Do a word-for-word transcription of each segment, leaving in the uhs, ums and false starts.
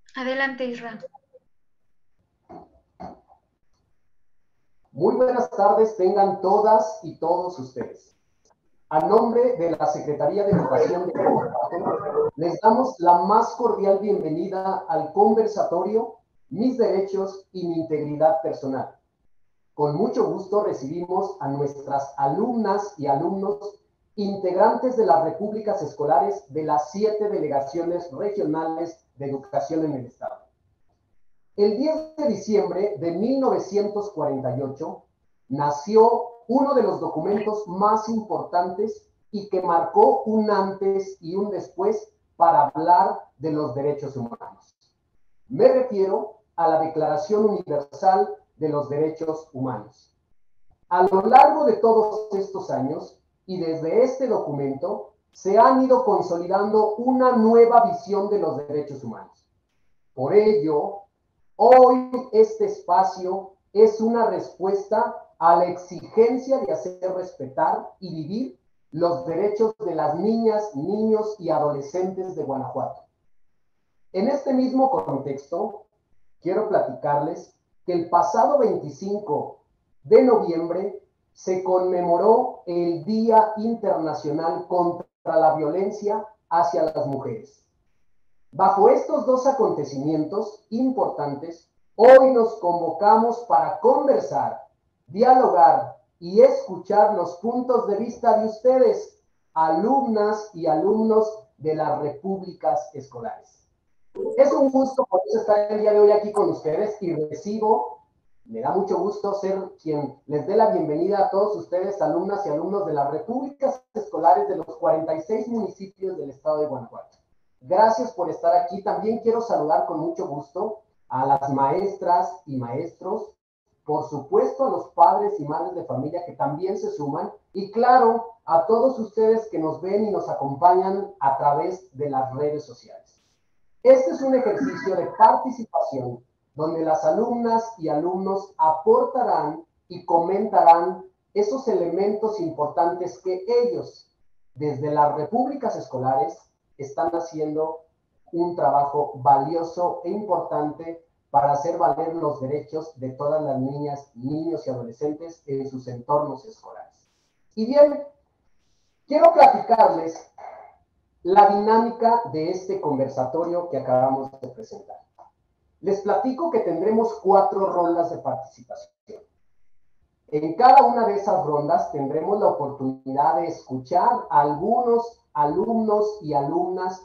Adelante, Isra. Muy buenas tardes tengan todas y todos ustedes. A nombre de la Secretaría de Educación de Guanajuato, les damos la más cordial bienvenida al conversatorio Mis Derechos y mi Integridad Personal. Con mucho gusto recibimos a nuestras alumnas y alumnos integrantes de las repúblicas escolares de las siete delegaciones regionales de educación en el estado. El diez de diciembre de mil novecientos cuarenta y ocho nació uno de los documentos más importantes y que marcó un antes y un después para hablar de los derechos humanos. Me refiero a la Declaración Universal de los Derechos Humanos. A lo largo de todos estos años y desde este documento se han ido consolidando una nueva visión de los derechos humanos. Por ello, hoy este espacio es una respuesta a la exigencia de hacer respetar y vivir los derechos de las niñas, niños y adolescentes de Guanajuato. En este mismo contexto, quiero platicarles que el pasado veinticinco de noviembre se conmemoró el Día Internacional contra la Violencia hacia las Mujeres. Bajo estos dos acontecimientos importantes, hoy nos convocamos para conversar, dialogar y escuchar los puntos de vista de ustedes, alumnas y alumnos de las repúblicas escolares. Es un gusto poder estar el día de hoy aquí con ustedes y recibo, me da mucho gusto ser quien les dé la bienvenida a todos ustedes, alumnas y alumnos de las repúblicas escolares de los cuarenta y seis municipios del estado de Guanajuato. Gracias por estar aquí. También quiero saludar con mucho gusto a las maestras y maestros, por supuesto a los padres y madres de familia que también se suman, y claro, a todos ustedes que nos ven y nos acompañan a través de las redes sociales. Este es un ejercicio de participación donde las alumnas y alumnos aportarán y comentarán esos elementos importantes que ellos, desde las repúblicas escolares, están haciendo un trabajo valioso e importante para hacer valer los derechos de todas las niñas, niños y adolescentes en sus entornos escolares. Y bien, quiero platicarles la dinámica de este conversatorio que acabamos de presentar. Les platico que tendremos cuatro rondas de participación. En cada una de esas rondas tendremos la oportunidad de escuchar a algunos alumnos y alumnas,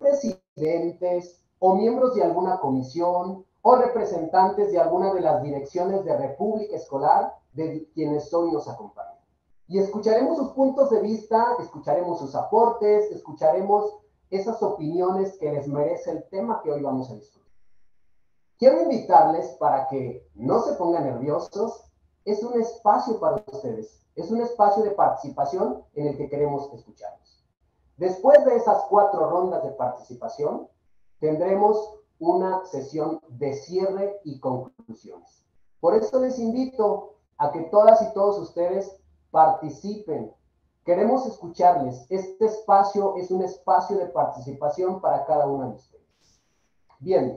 presidentes o miembros de alguna comisión o representantes de alguna de las direcciones de República Escolar de quienes hoy nos acompañan. Y escucharemos sus puntos de vista, escucharemos sus aportes, escucharemos esas opiniones que les merece el tema que hoy vamos a discutir. Quiero invitarles para que no se pongan nerviosos. Es un espacio para ustedes, es un espacio de participación en el que queremos escucharlos. Después de esas cuatro rondas de participación, tendremos una sesión de cierre y conclusiones. Por eso les invito a que todas y todos ustedes participen. Queremos escucharles. Este espacio es un espacio de participación para cada uno de ustedes. Bien.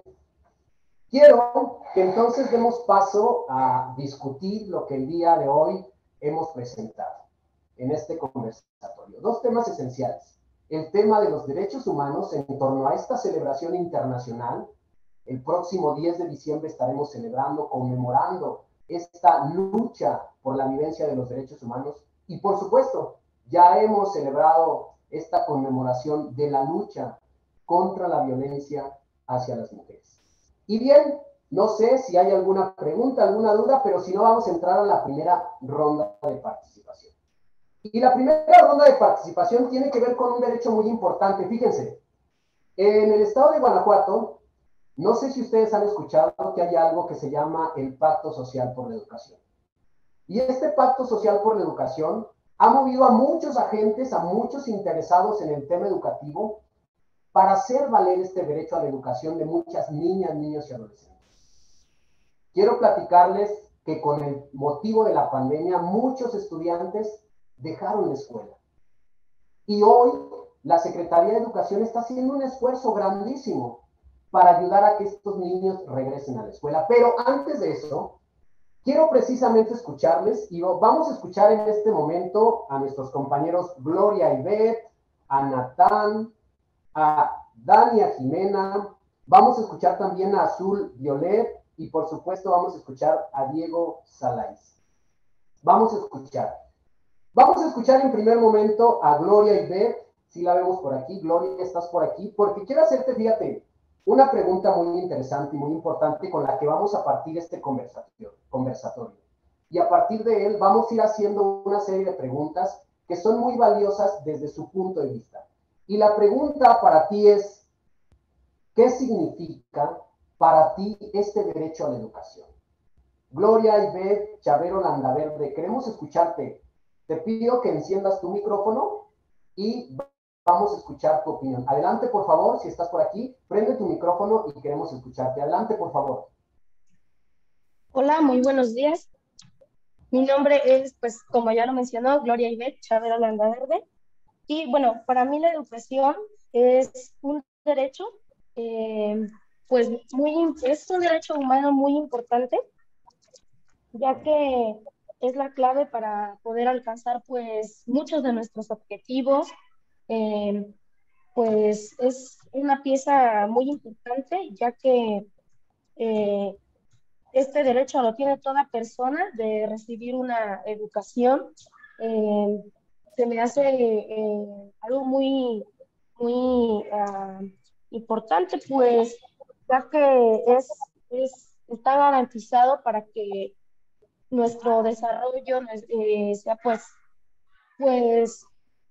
Quiero que entonces demos paso a discutir lo que el día de hoy hemos presentado en este conversatorio. Dos temas esenciales. El tema de los derechos humanos en torno a esta celebración internacional. El próximo diez de diciembre estaremos celebrando, conmemorando esta lucha por la vivencia de los derechos humanos. Y por supuesto, ya hemos celebrado esta conmemoración de la lucha contra la violencia hacia las mujeres. Y bien, no sé si hay alguna pregunta, alguna duda, pero si no, vamos a entrar a la primera ronda de participación. Y la primera ronda de participación tiene que ver con un derecho muy importante. Fíjense, en el estado de Guanajuato, no sé si ustedes han escuchado que hay algo que se llama el Pacto Social por la Educación. Y este Pacto Social por la Educación ha movido a muchos agentes, a muchos interesados en el tema educativo, para hacer valer este derecho a la educación de muchas niñas, niños y adolescentes. Quiero platicarles que con el motivo de la pandemia, muchos estudiantes dejaron la escuela. Y hoy la Secretaría de Educación está haciendo un esfuerzo grandísimo para ayudar a que estos niños regresen a la escuela. Pero antes de eso, quiero precisamente escucharles y vamos a escuchar en este momento a nuestros compañeros Gloria y Beth, a Natán, a Dania Jimena, vamos a escuchar también a Azul Violet y por supuesto vamos a escuchar a Diego Salais. Vamos a escuchar. Vamos a escuchar en primer momento a Gloria y Beth, si la vemos por aquí. Gloria, estás por aquí, porque quiero hacerte, fíjate, una pregunta muy interesante y muy importante con la que vamos a partir este conversatorio. Y a partir de él vamos a ir haciendo una serie de preguntas que son muy valiosas desde su punto de vista. Y la pregunta para ti es, ¿qué significa para ti este derecho a la educación? Gloria y Beth Chavero Landaverde, queremos escucharte. Te pido que enciendas tu micrófono y vamos a escuchar tu opinión. Adelante, por favor, si estás por aquí, prende tu micrófono y queremos escucharte. Adelante, por favor. Hola, muy buenos días. Mi nombre es, pues, como ya lo mencionó, Gloria Ivette Chavera Landaverde. Y bueno, para mí la educación es un derecho, eh, pues, muy, es un derecho humano muy importante, ya que es la clave para poder alcanzar, pues, muchos de nuestros objetivos. Eh, pues es una pieza muy importante, ya que eh, este derecho lo tiene toda persona de recibir una educación. Eh, Se me hace eh, algo muy, muy uh, importante, pues, ya que es, es, está garantizado para que nuestro desarrollo eh, sea, pues, pues,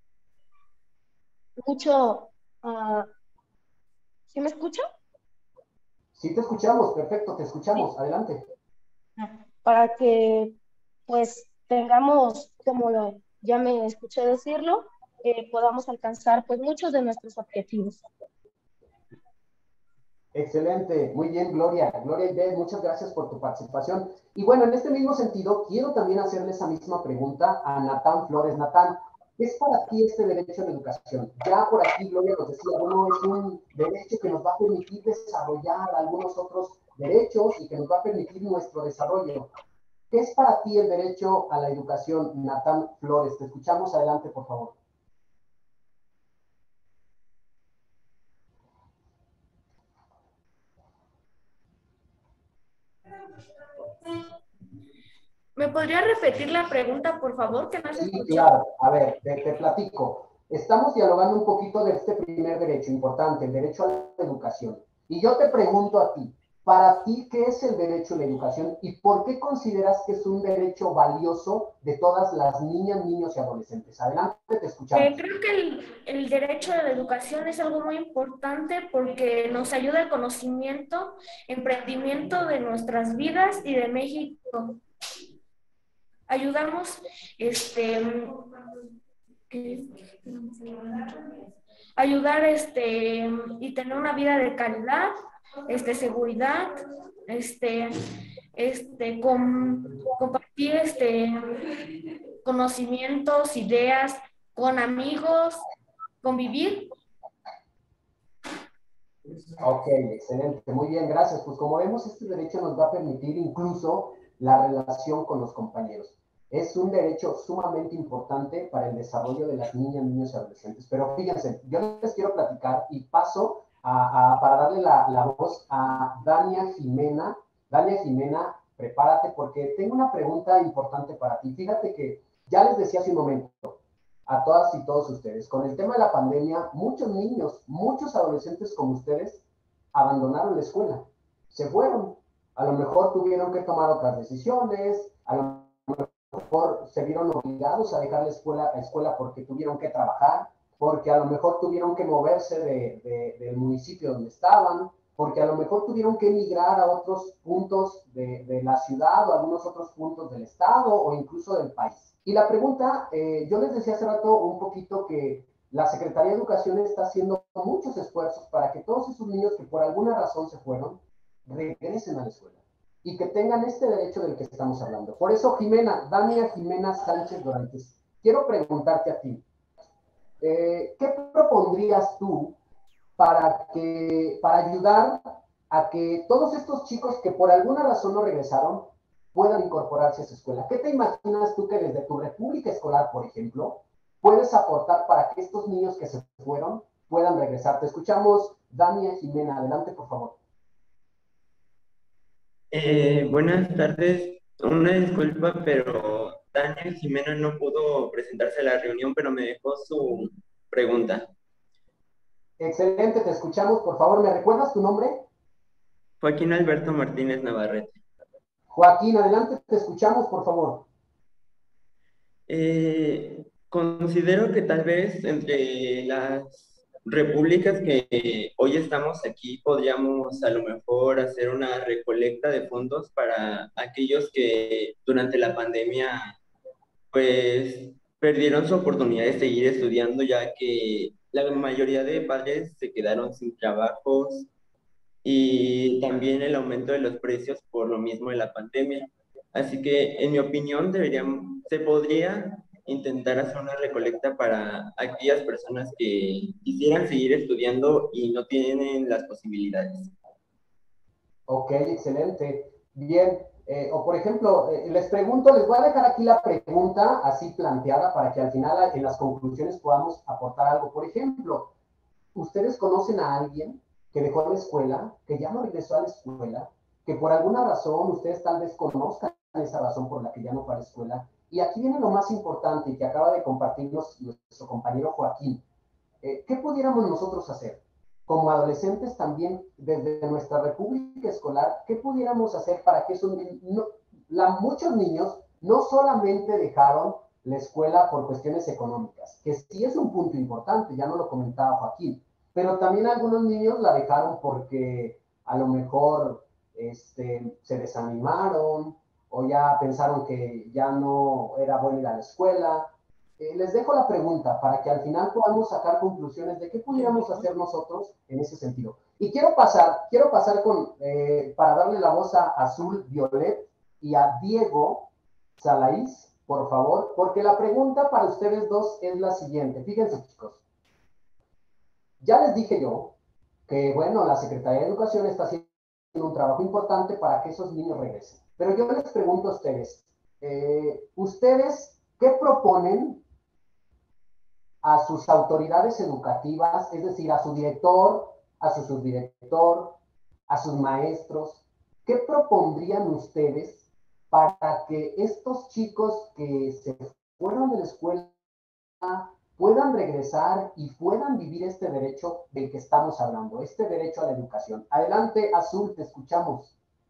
mucho. Uh, ¿sí me escucha? Sí, te escuchamos, perfecto, te escuchamos, Sí. adelante. Para que pues tengamos, como lo, ya me escuché decirlo, eh, podamos alcanzar pues muchos de nuestros objetivos. Excelente, muy bien, Gloria. Gloria y Beth, muchas gracias por tu participación. Y bueno, en este mismo sentido, quiero también hacerle esa misma pregunta a Natán Flores. Natán, ¿qué es para ti este derecho a la educación? Ya por aquí Gloria nos decía, bueno, es un derecho que nos va a permitir desarrollar algunos otros derechos y que nos va a permitir nuestro desarrollo. ¿Qué es para ti el derecho a la educación, Natán Flores? Te escuchamos, adelante, por favor. ¿Me podría repetir la pregunta, por favor, que no se Sí, escuchó? claro. A ver, te, te platico. Estamos dialogando un poquito de este primer derecho importante, el derecho a la educación. Y yo te pregunto a ti, para ti, ¿qué es el derecho a la educación y por qué consideras que es un derecho valioso de todas las niñas, niños y adolescentes? Adelante, te escuchamos. Eh, creo que el, el derecho a la educación es algo muy importante porque nos ayuda al conocimiento, emprendimiento de nuestras vidas y de México. Ayudamos, este, ¿qué? ayudar, este, y tener una vida de calidad, este, seguridad, este, este, con, compartir, este, conocimientos, ideas con amigos, convivir. Ok, excelente, muy bien, gracias. Pues como vemos, este derecho nos va a permitir incluso la relación con los compañeros. Es un derecho sumamente importante para el desarrollo de las niñas, niños y adolescentes. Pero fíjense, yo les quiero platicar y paso a, a, para darle la, la voz a Dania Jimena. Dania Jimena, prepárate porque tengo una pregunta importante para ti. Fíjate que ya les decía hace un momento, a todas y todos ustedes. Con el tema de la pandemia, muchos niños, muchos adolescentes como ustedes abandonaron la escuela, se fueron. A lo mejor tuvieron que tomar otras decisiones, a lo mejor se vieron obligados a dejar la escuela, la escuela porque tuvieron que trabajar, porque a lo mejor tuvieron que moverse de, de, del municipio donde estaban, porque a lo mejor tuvieron que emigrar a otros puntos de, de la ciudad o a algunos otros puntos del estado o incluso del país. Y la pregunta, eh, yo les decía hace rato un poquito que la Secretaría de Educación está haciendo muchos esfuerzos para que todos esos niños que por alguna razón se fueron, regresen a la escuela y que tengan este derecho del que estamos hablando. Por eso, Jimena, Dania Jimena Sánchez Dorantes, quiero preguntarte a ti, eh, ¿qué propondrías tú para, que, para ayudar a que todos estos chicos que por alguna razón no regresaron puedan incorporarse a esa escuela. ¿Qué te imaginas tú que desde tu república escolar, por ejemplo, puedes aportar para que estos niños que se fueron puedan regresar? Te escuchamos, Dania Jimena. Adelante, por favor. Eh, buenas tardes. Una disculpa, pero Daniel Jimena no pudo presentarse a la reunión, pero me dejó su pregunta. Excelente, te escuchamos. Por favor, ¿me recuerdas tu nombre? Joaquín Alberto Martínez Navarrete. Joaquín, adelante, te escuchamos, por favor. Eh, considero que tal vez entre las repúblicas que hoy estamos aquí podríamos a lo mejor hacer una recolecta de fondos para aquellos que durante la pandemia pues perdieron su oportunidad de seguir estudiando, ya que la mayoría de padres se quedaron sin trabajos y también el aumento de los precios por lo mismo de la pandemia. Así que, en mi opinión, deberían, se podría intentar hacer una recolecta para aquellas personas que quisieran seguir estudiando y no tienen las posibilidades. Ok, excelente. Bien, eh, o por ejemplo, eh, les pregunto, les voy a dejar aquí la pregunta así planteada para que al final en las conclusiones podamos aportar algo. Por ejemplo, ¿ustedes conocen a alguien que dejó la escuela, que ya no regresó a la escuela, que por alguna razón ustedes tal vez conozcan esa razón por la que ya no fue a la escuela? Y aquí viene lo más importante y que acaba de compartirnos nuestro compañero Joaquín. Eh, ¿Qué pudiéramos nosotros hacer? Como adolescentes también, desde nuestra república escolar, ¿qué pudiéramos hacer para que esos no, la, muchos niños no solamente dejaron la escuela por cuestiones económicas, que sí es un punto importante, ya no lo comentaba Joaquín, pero también algunos niños la dejaron porque a lo mejor este, se desanimaron o ya pensaron que ya no era bueno ir a la escuela? Eh, les dejo la pregunta para que al final podamos sacar conclusiones de qué pudiéramos hacer nosotros en ese sentido. Y quiero pasar, quiero pasar con, eh, para darle la voz a Azul Violet y a Diego Salaís, por favor, porque la pregunta para ustedes dos es la siguiente. Fíjense, chicos. Ya les dije yo que, bueno, la Secretaría de Educación está haciendo un trabajo importante para que esos niños regresen. Pero yo les pregunto a ustedes, eh, ¿ustedes qué proponen a sus autoridades educativas, es decir, a su director, a su subdirector, a sus maestros? ¿Qué propondrían ustedes para que estos chicos que se fueron de la escuela puedan regresar y puedan vivir este derecho del que estamos hablando, este derecho a la educación? Adelante, Azul, te escuchamos.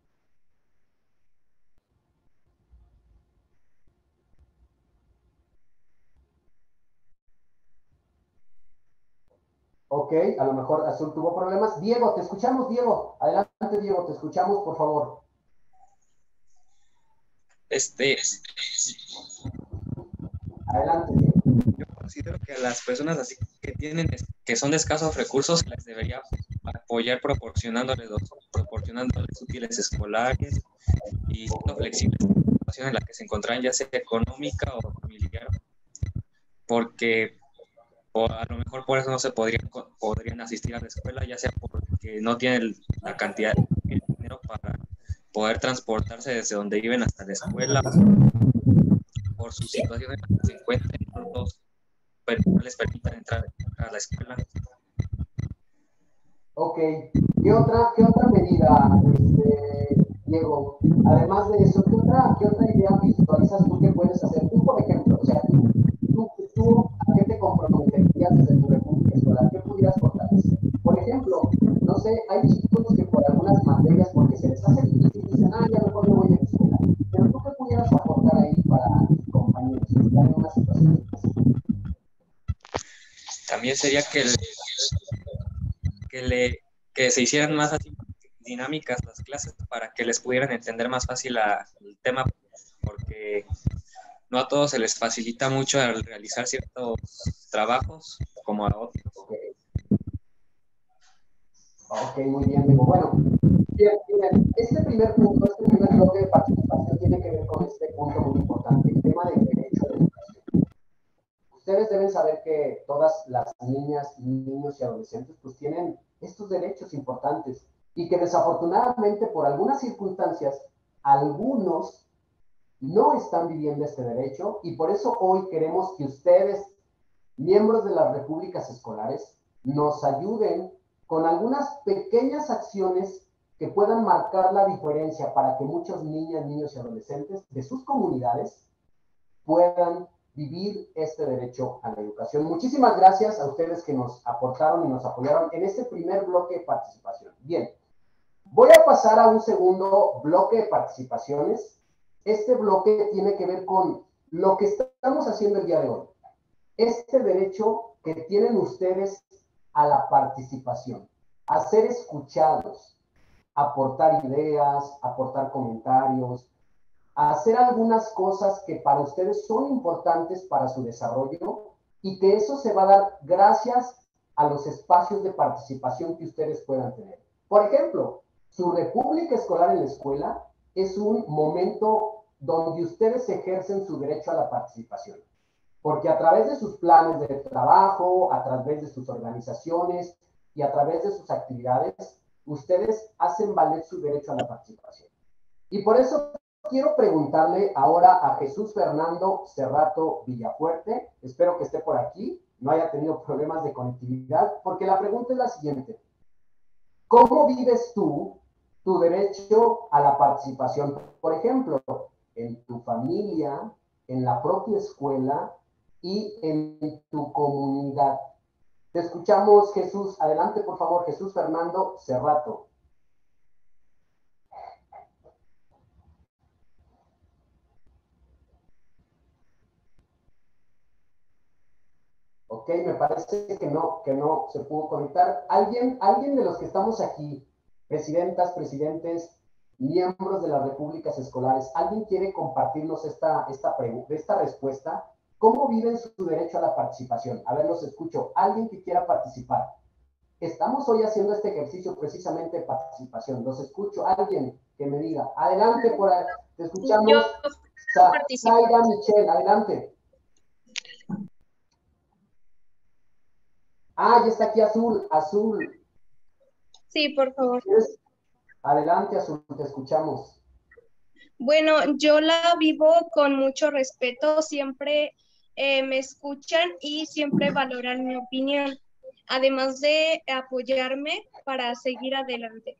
Ok, a lo mejor Azul tuvo problemas. Diego, te escuchamos, Diego. Adelante, Diego, te escuchamos, por favor. Este, Adelante, Diego. yo considero que a las personas así que tienen, que son de escasos recursos, les debería apoyar proporcionándoles, proporcionándoles útiles escolares y siendo flexibles en la situación en la que se encontraran, ya sea económica o familiar, porque o a lo mejor por eso no se podrían, podrían asistir a la escuela, ya sea porque no tienen la cantidad de dinero para poder transportarse desde donde viven hasta la escuela, por su situación en la que se encuentran, no, los, no les permitan entrar a la escuela. Ok, ¿qué otra, qué otra medida, este, Diego? Además de eso, ¿qué otra, qué otra idea visualizas tú que puedes hacer? Tú, por ejemplo, o sea, tú, tú, tú ¿a qué te comprometerías desde tu república escolar? ¿Qué pudieras fortalecer? Por ejemplo, no sé, hay chicos que por algunas materias, porque se les hace difícil, dicen, ah, ya mejor no voy a la escuela. Pero tú, ¿qué pudieras aportar ahí para tus compañeros que están en una situación así? También sería que, le, que, le, que se hicieran más así dinámicas las clases para que les pudieran entender más fácil la, el tema, porque no a todos se les facilita mucho al realizar ciertos trabajos como a otros. Okay. Ok, muy bien, Diego. Bueno, bien, bien, este primer punto, este primer bloque de participación tiene que ver con este punto muy importante, el tema del derecho a la educación. ustedes deben saber que todas las niñas, niños y adolescentes pues tienen estos derechos importantes y que desafortunadamente por algunas circunstancias algunos no están viviendo este derecho y por eso hoy queremos que ustedes, miembros de las repúblicas escolares, nos ayuden con algunas pequeñas acciones que puedan marcar la diferencia para que muchas niñas, niños y adolescentes de sus comunidades puedan vivir este derecho a la educación. Muchísimas gracias a ustedes que nos aportaron y nos apoyaron en este primer bloque de participación. Bien, voy a pasar a un segundo bloque de participaciones. Este bloque tiene que ver con lo que estamos haciendo el día de hoy. Este derecho que tienen ustedes a la participación, a ser escuchados, aportar ideas, aportar comentarios, a hacer algunas cosas que para ustedes son importantes para su desarrollo y que eso se va a dar gracias a los espacios de participación que ustedes puedan tener. Por ejemplo, su república escolar en la escuela es un momento donde ustedes ejercen su derecho a la participación, porque a través de sus planes de trabajo, a través de sus organizaciones y a través de sus actividades, ustedes hacen valer su derecho a la participación. Y por eso quiero preguntarle ahora a Jesús Fernando Cerrato Villafuerte, espero que esté por aquí, no haya tenido problemas de conectividad, porque la pregunta es la siguiente: ¿cómo vives tú tu derecho a la participación? Por ejemplo, en tu familia, en la propia escuela y en tu comunidad. Te escuchamos, Jesús. Adelante, por favor, Jesús Fernando Cerrato. Ok, me parece que no, que no se pudo conectar. ¿Alguien, alguien de los que estamos aquí, presidentas, presidentes, miembros de las repúblicas escolares, alguien quiere compartirnos esta, esta, esta respuesta? ¿Cómo viven su derecho a la participación? A ver, los escucho. ¿Alguien que quiera participar? Estamos hoy haciendo este ejercicio precisamente de participación. Los escucho. Alguien que me diga. Adelante, por ahí. Te escuchamos. Yo Sa participo. Zaira Michelle, adelante. Ah, ya está aquí Azul. Azul. Sí, por favor. Adelante, Azul, te escuchamos. Bueno, yo la vivo con mucho respeto, siempre eh, me escuchan y siempre valoran mi opinión, además de apoyarme para seguir adelante.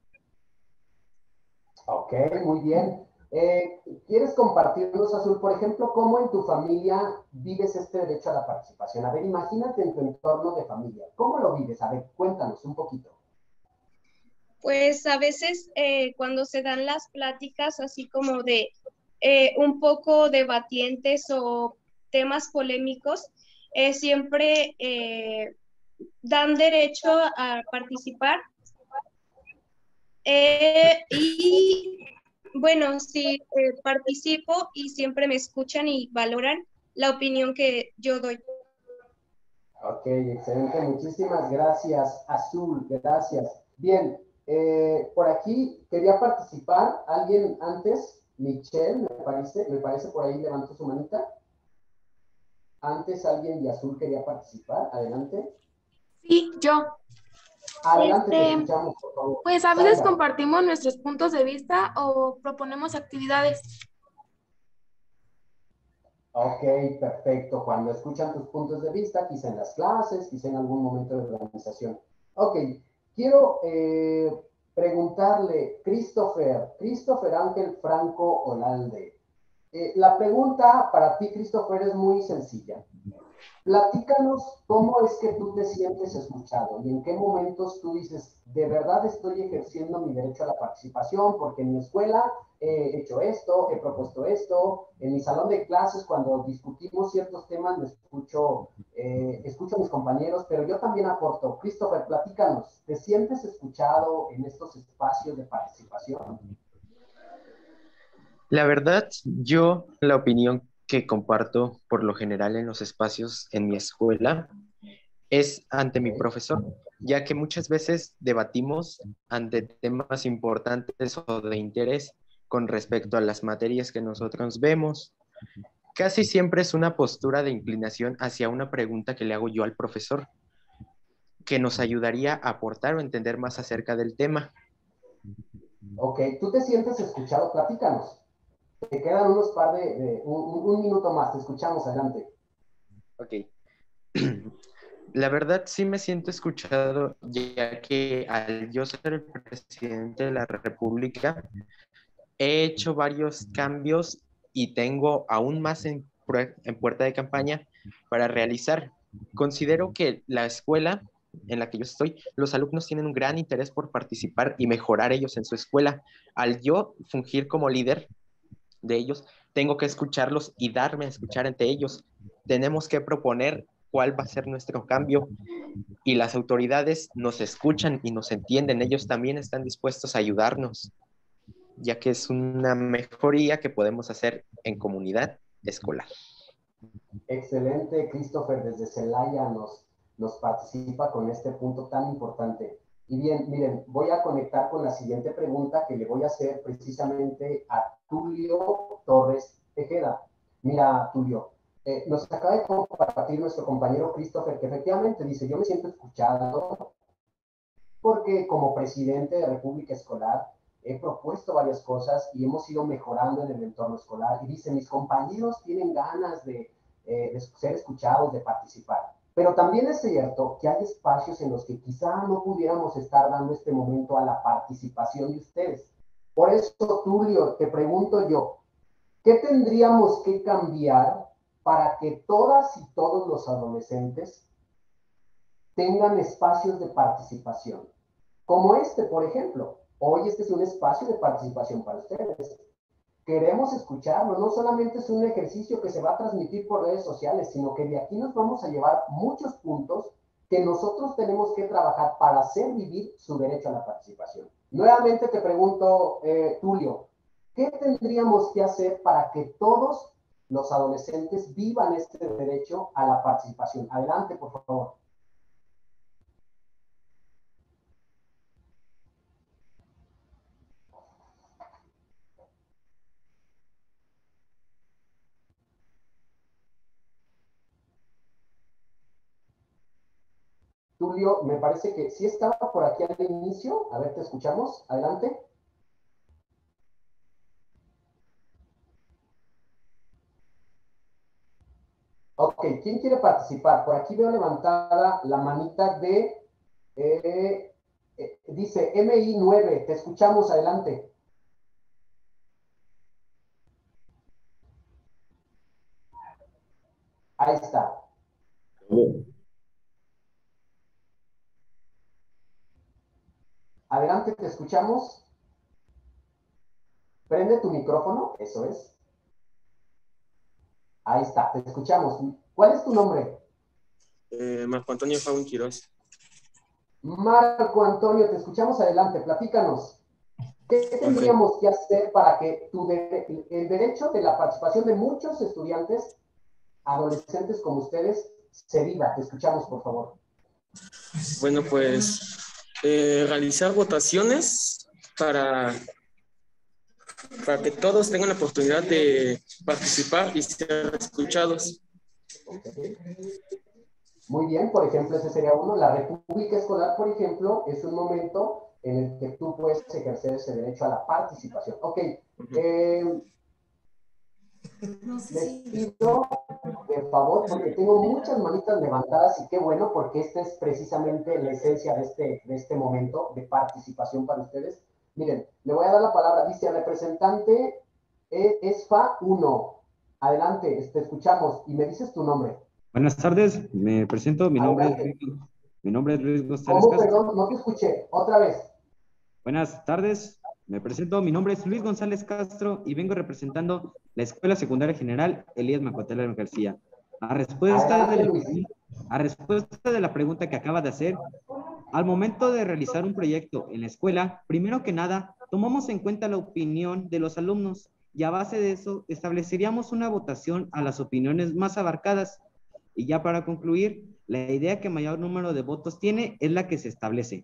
Ok, muy bien. Eh, ¿Quieres compartirnos, Azul, por ejemplo, cómo en tu familia vives este derecho a la participación? A ver, imagínate en tu entorno de familia. ¿Cómo lo vives? A ver, cuéntanos un poquito. Pues a veces eh, cuando se dan las pláticas así como de eh, un poco debatientes o temas polémicos, eh, siempre eh, dan derecho a participar. Eh, y bueno, sí, eh, participo y siempre me escuchan y valoran la opinión que yo doy. Ok, excelente. Muchísimas gracias, Azul. Gracias. Bien, eh, por aquí quería participar. ¿Alguien antes? Michelle, me parece, me parece por ahí levantó su manita. Antes alguien de Azul quería participar. Adelante. Sí, yo. Adelante, te Este, escuchamos, por favor. Pues a veces Zaira. compartimos nuestros puntos de vista o proponemos actividades. Ok, perfecto. Cuando escuchan tus puntos de vista, quizá en las clases, quizá en algún momento de organización. Ok, quiero eh, preguntarle, Christopher, Christopher Ángel Franco Olalde. Eh, la pregunta para ti, Christopher, es muy sencilla. Platícanos cómo es que tú te sientes escuchado y en qué momentos tú dices, de verdad estoy ejerciendo mi derecho a la participación porque en mi escuela he hecho esto, he propuesto esto, en mi salón de clases cuando discutimos ciertos temas me escucho, eh, escucho a mis compañeros, pero yo también aporto. Christopher, platícanos, ¿te sientes escuchado en estos espacios de participación? La verdad, yo la opinión que comparto por lo general en los espacios en mi escuela es ante mi profesor, ya que muchas veces debatimos ante temas importantes o de interés con respecto a las materias que nosotros vemos. Casi siempre es una postura de inclinación hacia una pregunta que le hago yo al profesor, que nos ayudaría a aportar o entender más acerca del tema. Ok, ¿tú te sientes escuchado? Platícanos. Te quedan unos par de, de un, un minuto más, te escuchamos, adelante. Ok. La verdad sí me siento escuchado, ya que al yo ser el presidente de la República, he hecho varios cambios y tengo aún más en, en puerta de campaña para realizar. Considero que la escuela en la que yo estoy, los alumnos tienen un gran interés por participar y mejorar ellos en su escuela. Al yo fungir como líder de ellos, tengo que escucharlos y darme a escuchar entre ellos. Tenemos que proponer cuál va a ser nuestro cambio y las autoridades nos escuchan y nos entienden. Ellos también están dispuestos a ayudarnos, ya que es una mejoría que podemos hacer en comunidad escolar. Excelente, Christopher, desde Celaya nos, nos participa con este punto tan importante. Y bien, miren, voy a conectar con la siguiente pregunta que le voy a hacer precisamente a Tulio Torres Tejeda. Mira, Tulio, eh, nos acaba de compartir nuestro compañero Christopher, que efectivamente dice, yo me siento escuchado porque como presidente de República Escolar he propuesto varias cosas y hemos ido mejorando en el entorno escolar. Y dice, mis compañeros tienen ganas de, eh, de ser escuchados, de participar. Pero también es cierto que hay espacios en los que quizá no pudiéramos estar dando este momento a la participación de ustedes. Por eso, Tulio, te pregunto yo, ¿qué tendríamos que cambiar para que todas y todos los adolescentes tengan espacios de participación? Como este, por ejemplo. Hoy este es un espacio de participación para ustedes. Queremos escucharlo, no solamente es un ejercicio que se va a transmitir por redes sociales, sino que de aquí nos vamos a llevar muchos puntos que nosotros tenemos que trabajar para hacer vivir su derecho a la participación. Nuevamente te pregunto, eh, Tulio, ¿qué tendríamos que hacer para que todos los adolescentes vivan este derecho a la participación? Adelante, por favor. Tulio, me parece que sí estaba por aquí al inicio. A ver, te escuchamos. Adelante. Ok, ¿quién quiere participar? Por aquí veo levantada la manita de, eh, eh, dice M I nueve. Te escuchamos. Adelante. Ahí está. Adelante, te escuchamos. Prende tu micrófono, eso es. Ahí está, te escuchamos. ¿Cuál es tu nombre? Eh, Marco Antonio Faun Quiroz. Marco Antonio, te escuchamos. Adelante, platícanos. ¿Qué tendríamos okay. que hacer para que tu de, el derecho de la participación de muchos estudiantes, adolescentes como ustedes, se viva? Te escuchamos, por favor. Bueno, pues eh, realizar votaciones para, para que todos tengan la oportunidad de participar y ser escuchados. Okay. Muy bien, por ejemplo, ese sería uno. La República Escolar, por ejemplo, es un momento en el que tú puedes ejercer ese derecho a la participación. Ok. Eh, les pido, por favor, porque tengo muchas manitas levantadas y qué bueno, porque esta es precisamente la esencia de este, de este momento de participación para ustedes. Miren, le voy a dar la palabra. Dice, representante es F A uno. Adelante, te escuchamos y me dices tu nombre. Buenas tardes, me presento, mi nombre, es, mi nombre es Luis González ¿Cómo? Castro. Perdón, no te escuché, otra vez. Buenas tardes, me presento, mi nombre es Luis González Castro y vengo representando la Escuela Secundaria General Elías Macotela García. A respuesta, de la, a respuesta de la pregunta que acaba de hacer, al momento de realizar un proyecto en la escuela, primero que nada, tomamos en cuenta la opinión de los alumnos y a base de eso estableceríamos una votación a las opiniones más abarcadas. Y ya para concluir, la idea que mayor número de votos tiene es la que se establece.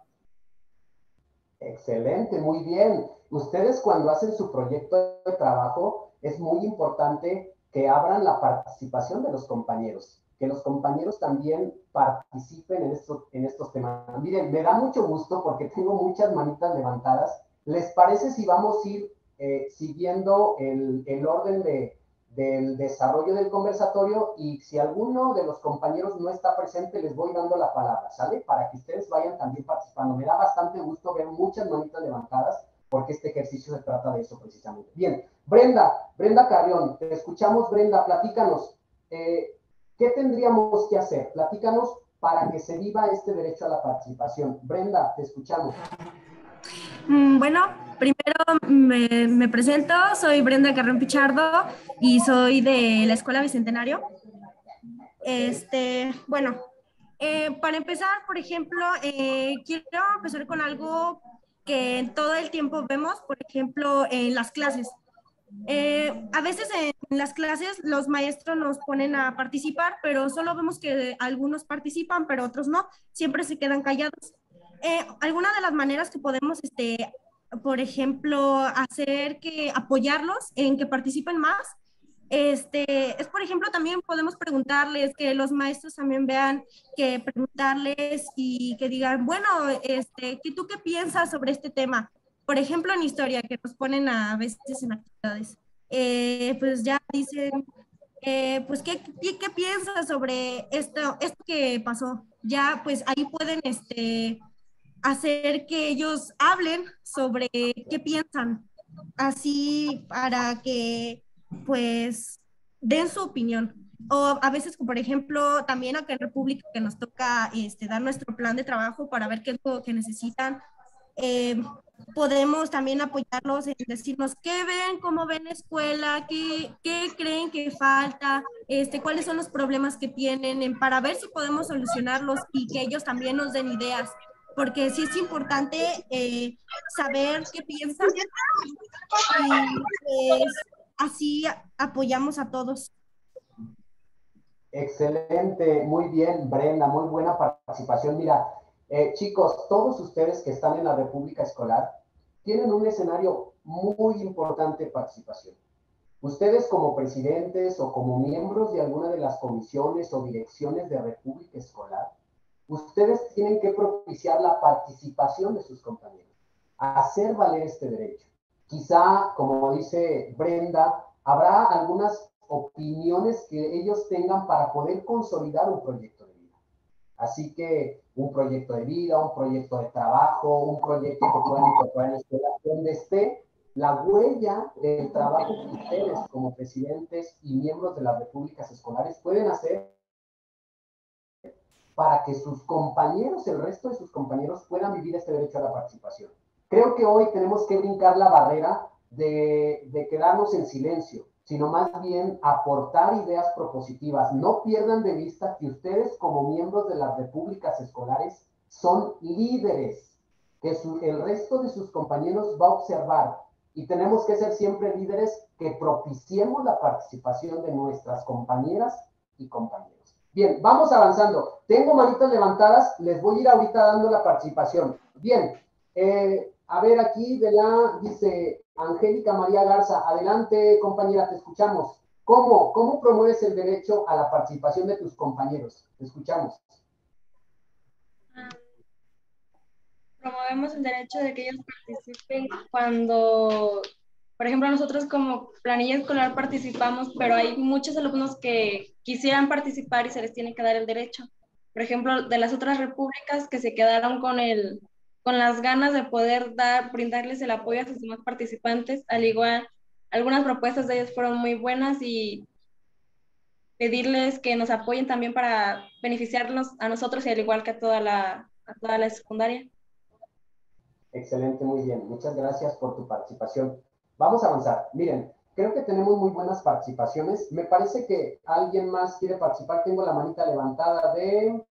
Excelente, muy bien. Ustedes cuando hacen su proyecto de trabajo, es muy importante que abran la participación de los compañeros, que los compañeros también participen en estos, en estos temas. Miren, me da mucho gusto porque tengo muchas manitas levantadas. ¿Les parece si vamos a ir eh, siguiendo el, el orden de, del desarrollo del conversatorio? Y si alguno de los compañeros no está presente, les voy dando la palabra, ¿sale? Para que ustedes vayan también participando. Me da bastante gusto ver muchas manitas levantadas porque este ejercicio se trata de eso precisamente. Bien, Brenda, Brenda Carrión, te escuchamos, Brenda, platícanos. Eh, ¿Qué tendríamos que hacer? Platícanos para que se viva este derecho a la participación. Brenda, te escuchamos. Bueno, primero me, me presento, soy Brenda Carrión Pichardo y soy de la Escuela Bicentenario. Este, bueno, eh, para empezar, por ejemplo, eh, quiero empezar con algo que todo el tiempo vemos, por ejemplo, en las clases. Eh, a veces en las clases los maestros nos ponen a participar, pero solo vemos que algunos participan, pero otros no, siempre se quedan callados. Eh, alguna de las maneras que podemos, este, por ejemplo, hacer que apoyarlos en que participen más, este, es, por ejemplo, también podemos preguntarles, que los maestros también vean, que preguntarles y que digan, bueno, este, ¿tú qué piensas sobre este tema? Por ejemplo, en historia, que nos ponen a veces en actividades, eh, pues ya dicen, eh, pues, ¿qué, qué, qué piensas sobre esto, esto que pasó? Ya, pues, ahí pueden, este, hacer que ellos hablen sobre qué piensan, así para que, pues, den su opinión. O a veces, por ejemplo, también acá en República, que nos toca este, dar nuestro plan de trabajo para ver qué es lo que necesitan, eh, podemos también apoyarlos en decirnos qué ven, cómo ven la escuela, qué, qué creen que falta, este, cuáles son los problemas que tienen, en, para ver si podemos solucionarlos y que ellos también nos den ideas. Porque sí es importante eh, saber qué piensan y pues así apoyamos a todos. Excelente, muy bien, Brenda, muy buena participación. Mira, eh, chicos, todos ustedes que están en la República Escolar tienen un escenario muy importante de participación. Ustedes como presidentes o como miembros de alguna de las comisiones o direcciones de República Escolar, ustedes tienen que propiciar la participación de sus compañeros, hacer valer este derecho. Quizá, como dice Brenda, habrá algunas opiniones que ellos tengan para poder consolidar un proyecto de vida. Así que un proyecto de vida, un proyecto de trabajo, un proyecto que puedan incorporar en la escuela, donde esté la huella del trabajo que ustedes como presidentes y miembros de las repúblicas escolares pueden hacer para que sus compañeros, el resto de sus compañeros, puedan vivir este derecho a la participación. Creo que hoy tenemos que brincar la barrera de, de quedarnos en silencio, sino más bien aportar ideas propositivas. No pierdan de vista que ustedes como miembros de las repúblicas escolares son líderes, que su, el resto de sus compañeros va a observar, y tenemos que ser siempre líderes que propiciemos la participación de nuestras compañeras y compañeros. Bien, vamos avanzando. Tengo manitas levantadas, les voy a ir ahorita dando la participación. Bien, eh, a ver aquí de la, dice Angélica María Garza, adelante compañera, te escuchamos. ¿Cómo? ¿Cómo promueves el derecho a la participación de tus compañeros? Te escuchamos. Promovemos el derecho de que ellos participen cuando, por ejemplo, nosotros como planilla escolar participamos, pero hay muchos alumnos que quisieran participar y se les tiene que dar el derecho. Por ejemplo, de las otras repúblicas que se quedaron con, el, con las ganas de poder dar, brindarles el apoyo a sus demás participantes, al igual, algunas propuestas de ellos fueron muy buenas y pedirles que nos apoyen también para beneficiarnos a nosotros y al igual que a toda la, a toda la secundaria. Excelente, muy bien. Muchas gracias por tu participación. Vamos a avanzar. Miren, creo que tenemos muy buenas participaciones. Me parece que alguien más quiere participar. Tengo la manita levantada de...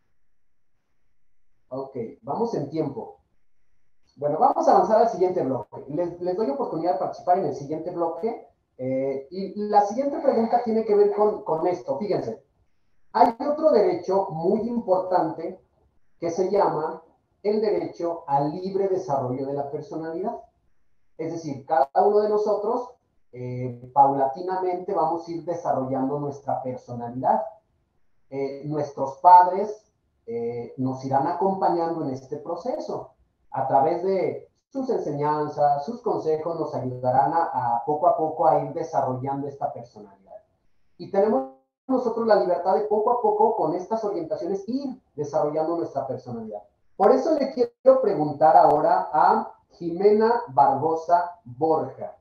Ok, vamos en tiempo. Bueno, vamos a avanzar al siguiente bloque. Les, les doy oportunidad de participar en el siguiente bloque. Eh, y la siguiente pregunta tiene que ver con, con esto. Fíjense, hay otro derecho muy importante que se llama el derecho al libre desarrollo de la personalidad. Es decir, cada uno de nosotros eh, paulatinamente vamos a ir desarrollando nuestra personalidad. Eh, nuestros padres eh, nos irán acompañando en este proceso. A través de sus enseñanzas, sus consejos, nos ayudarán a, a poco a poco a ir desarrollando esta personalidad. Y tenemos nosotros la libertad de poco a poco, con estas orientaciones, ir desarrollando nuestra personalidad. Por eso le quiero preguntar ahora a Jimena Barbosa Borja.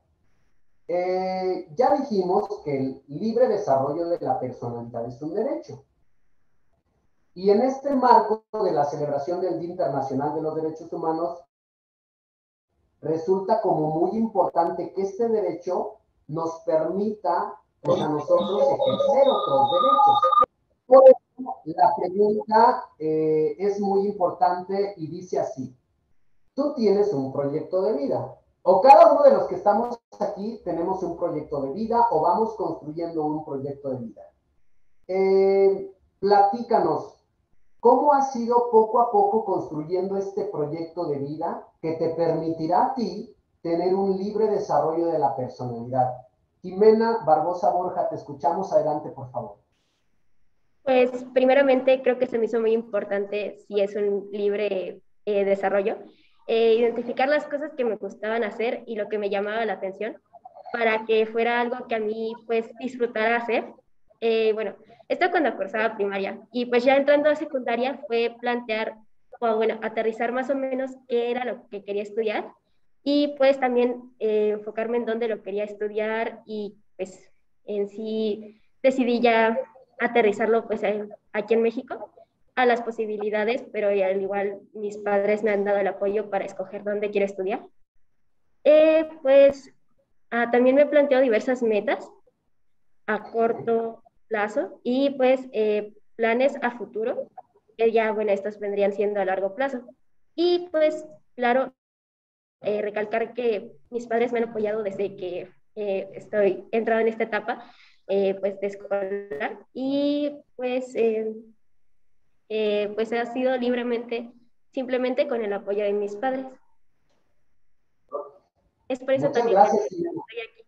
Eh, ya dijimos que el libre desarrollo de la personalidad es un derecho. Y en este marco de la celebración del Día Internacional de los Derechos Humanos, resulta como muy importante que este derecho nos permita, pues, a nosotros ejercer otros derechos. Por eso, la pregunta eh, es muy importante y dice así: tú tienes un proyecto de vida, o cada uno de los que estamos aquí tenemos un proyecto de vida, o vamos construyendo un proyecto de vida. Eh, platícanos, ¿cómo has ido poco a poco construyendo este proyecto de vida que te permitirá a ti tener un libre desarrollo de la personalidad? Jimena Barbosa Borja, te escuchamos. Adelante, por favor. Pues primeramente creo que se me hizo muy importante, si es un libre eh, desarrollo, eh, identificar las cosas que me gustaban hacer y lo que me llamaba la atención para que fuera algo que a mí pues disfrutara hacer. Eh, bueno, esto cuando cursaba primaria, y pues ya entrando a secundaria fue plantear, o bueno, aterrizar más o menos qué era lo que quería estudiar, y pues también eh, enfocarme en dónde lo quería estudiar, y pues en sí decidí ya aterrizarlo pues aquí en México a las posibilidades, pero al igual mis padres me han dado el apoyo para escoger dónde quiero estudiar. Eh, pues ah, también me planteo diversas metas a corto plazo y pues eh, planes a futuro, que ya, bueno, estos vendrían siendo a largo plazo. Y pues, claro, eh, recalcar que mis padres me han apoyado desde que eh, estoy entrado en esta etapa, eh, pues, de escolar, y pues, eh, eh, pues ha sido libremente, simplemente con el apoyo de mis padres. Es por eso Muchas también gracias, que Jimena. estoy aquí.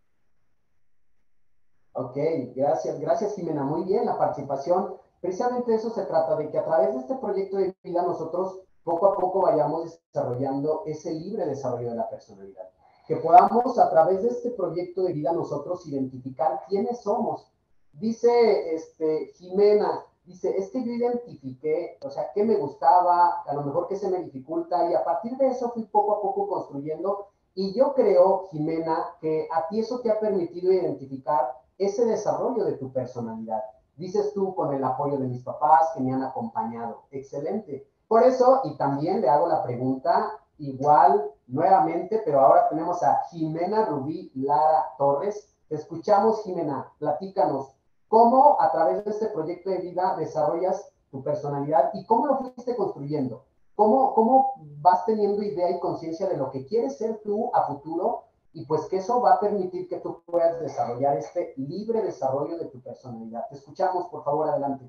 Ok, gracias, gracias, Jimena. Muy bien, la participación. Precisamente de eso se trata, de que a través de este proyecto de vida nosotros poco a poco vayamos desarrollando ese libre desarrollo de la personalidad. Que podamos a través de este proyecto de vida nosotros identificar quiénes somos. Dice este, Jimena, dice, es que yo identifiqué, o sea, qué me gustaba, a lo mejor qué se me dificulta, y a partir de eso fui poco a poco construyendo. Y yo creo, Jimena, que a ti eso te ha permitido identificar ese desarrollo de tu personalidad. Dices tú, con el apoyo de mis papás que me han acompañado. Excelente. Por eso, y también le hago la pregunta, igual, nuevamente, pero ahora tenemos a Jimena Rubí Lara Torres. Te escuchamos, Jimena. Platícanos, ¿cómo a través de este proyecto de vida desarrollas tu personalidad y cómo lo fuiste construyendo? ¿Cómo, cómo vas teniendo idea y conciencia de lo que quieres ser tú a futuro? Y pues que eso va a permitir que tú puedas desarrollar este libre desarrollo de tu personalidad. Te escuchamos, por favor, adelante.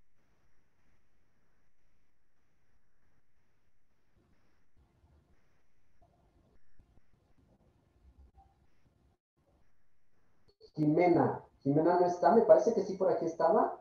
Jimena, Jimena no está, me parece que sí por aquí estaba.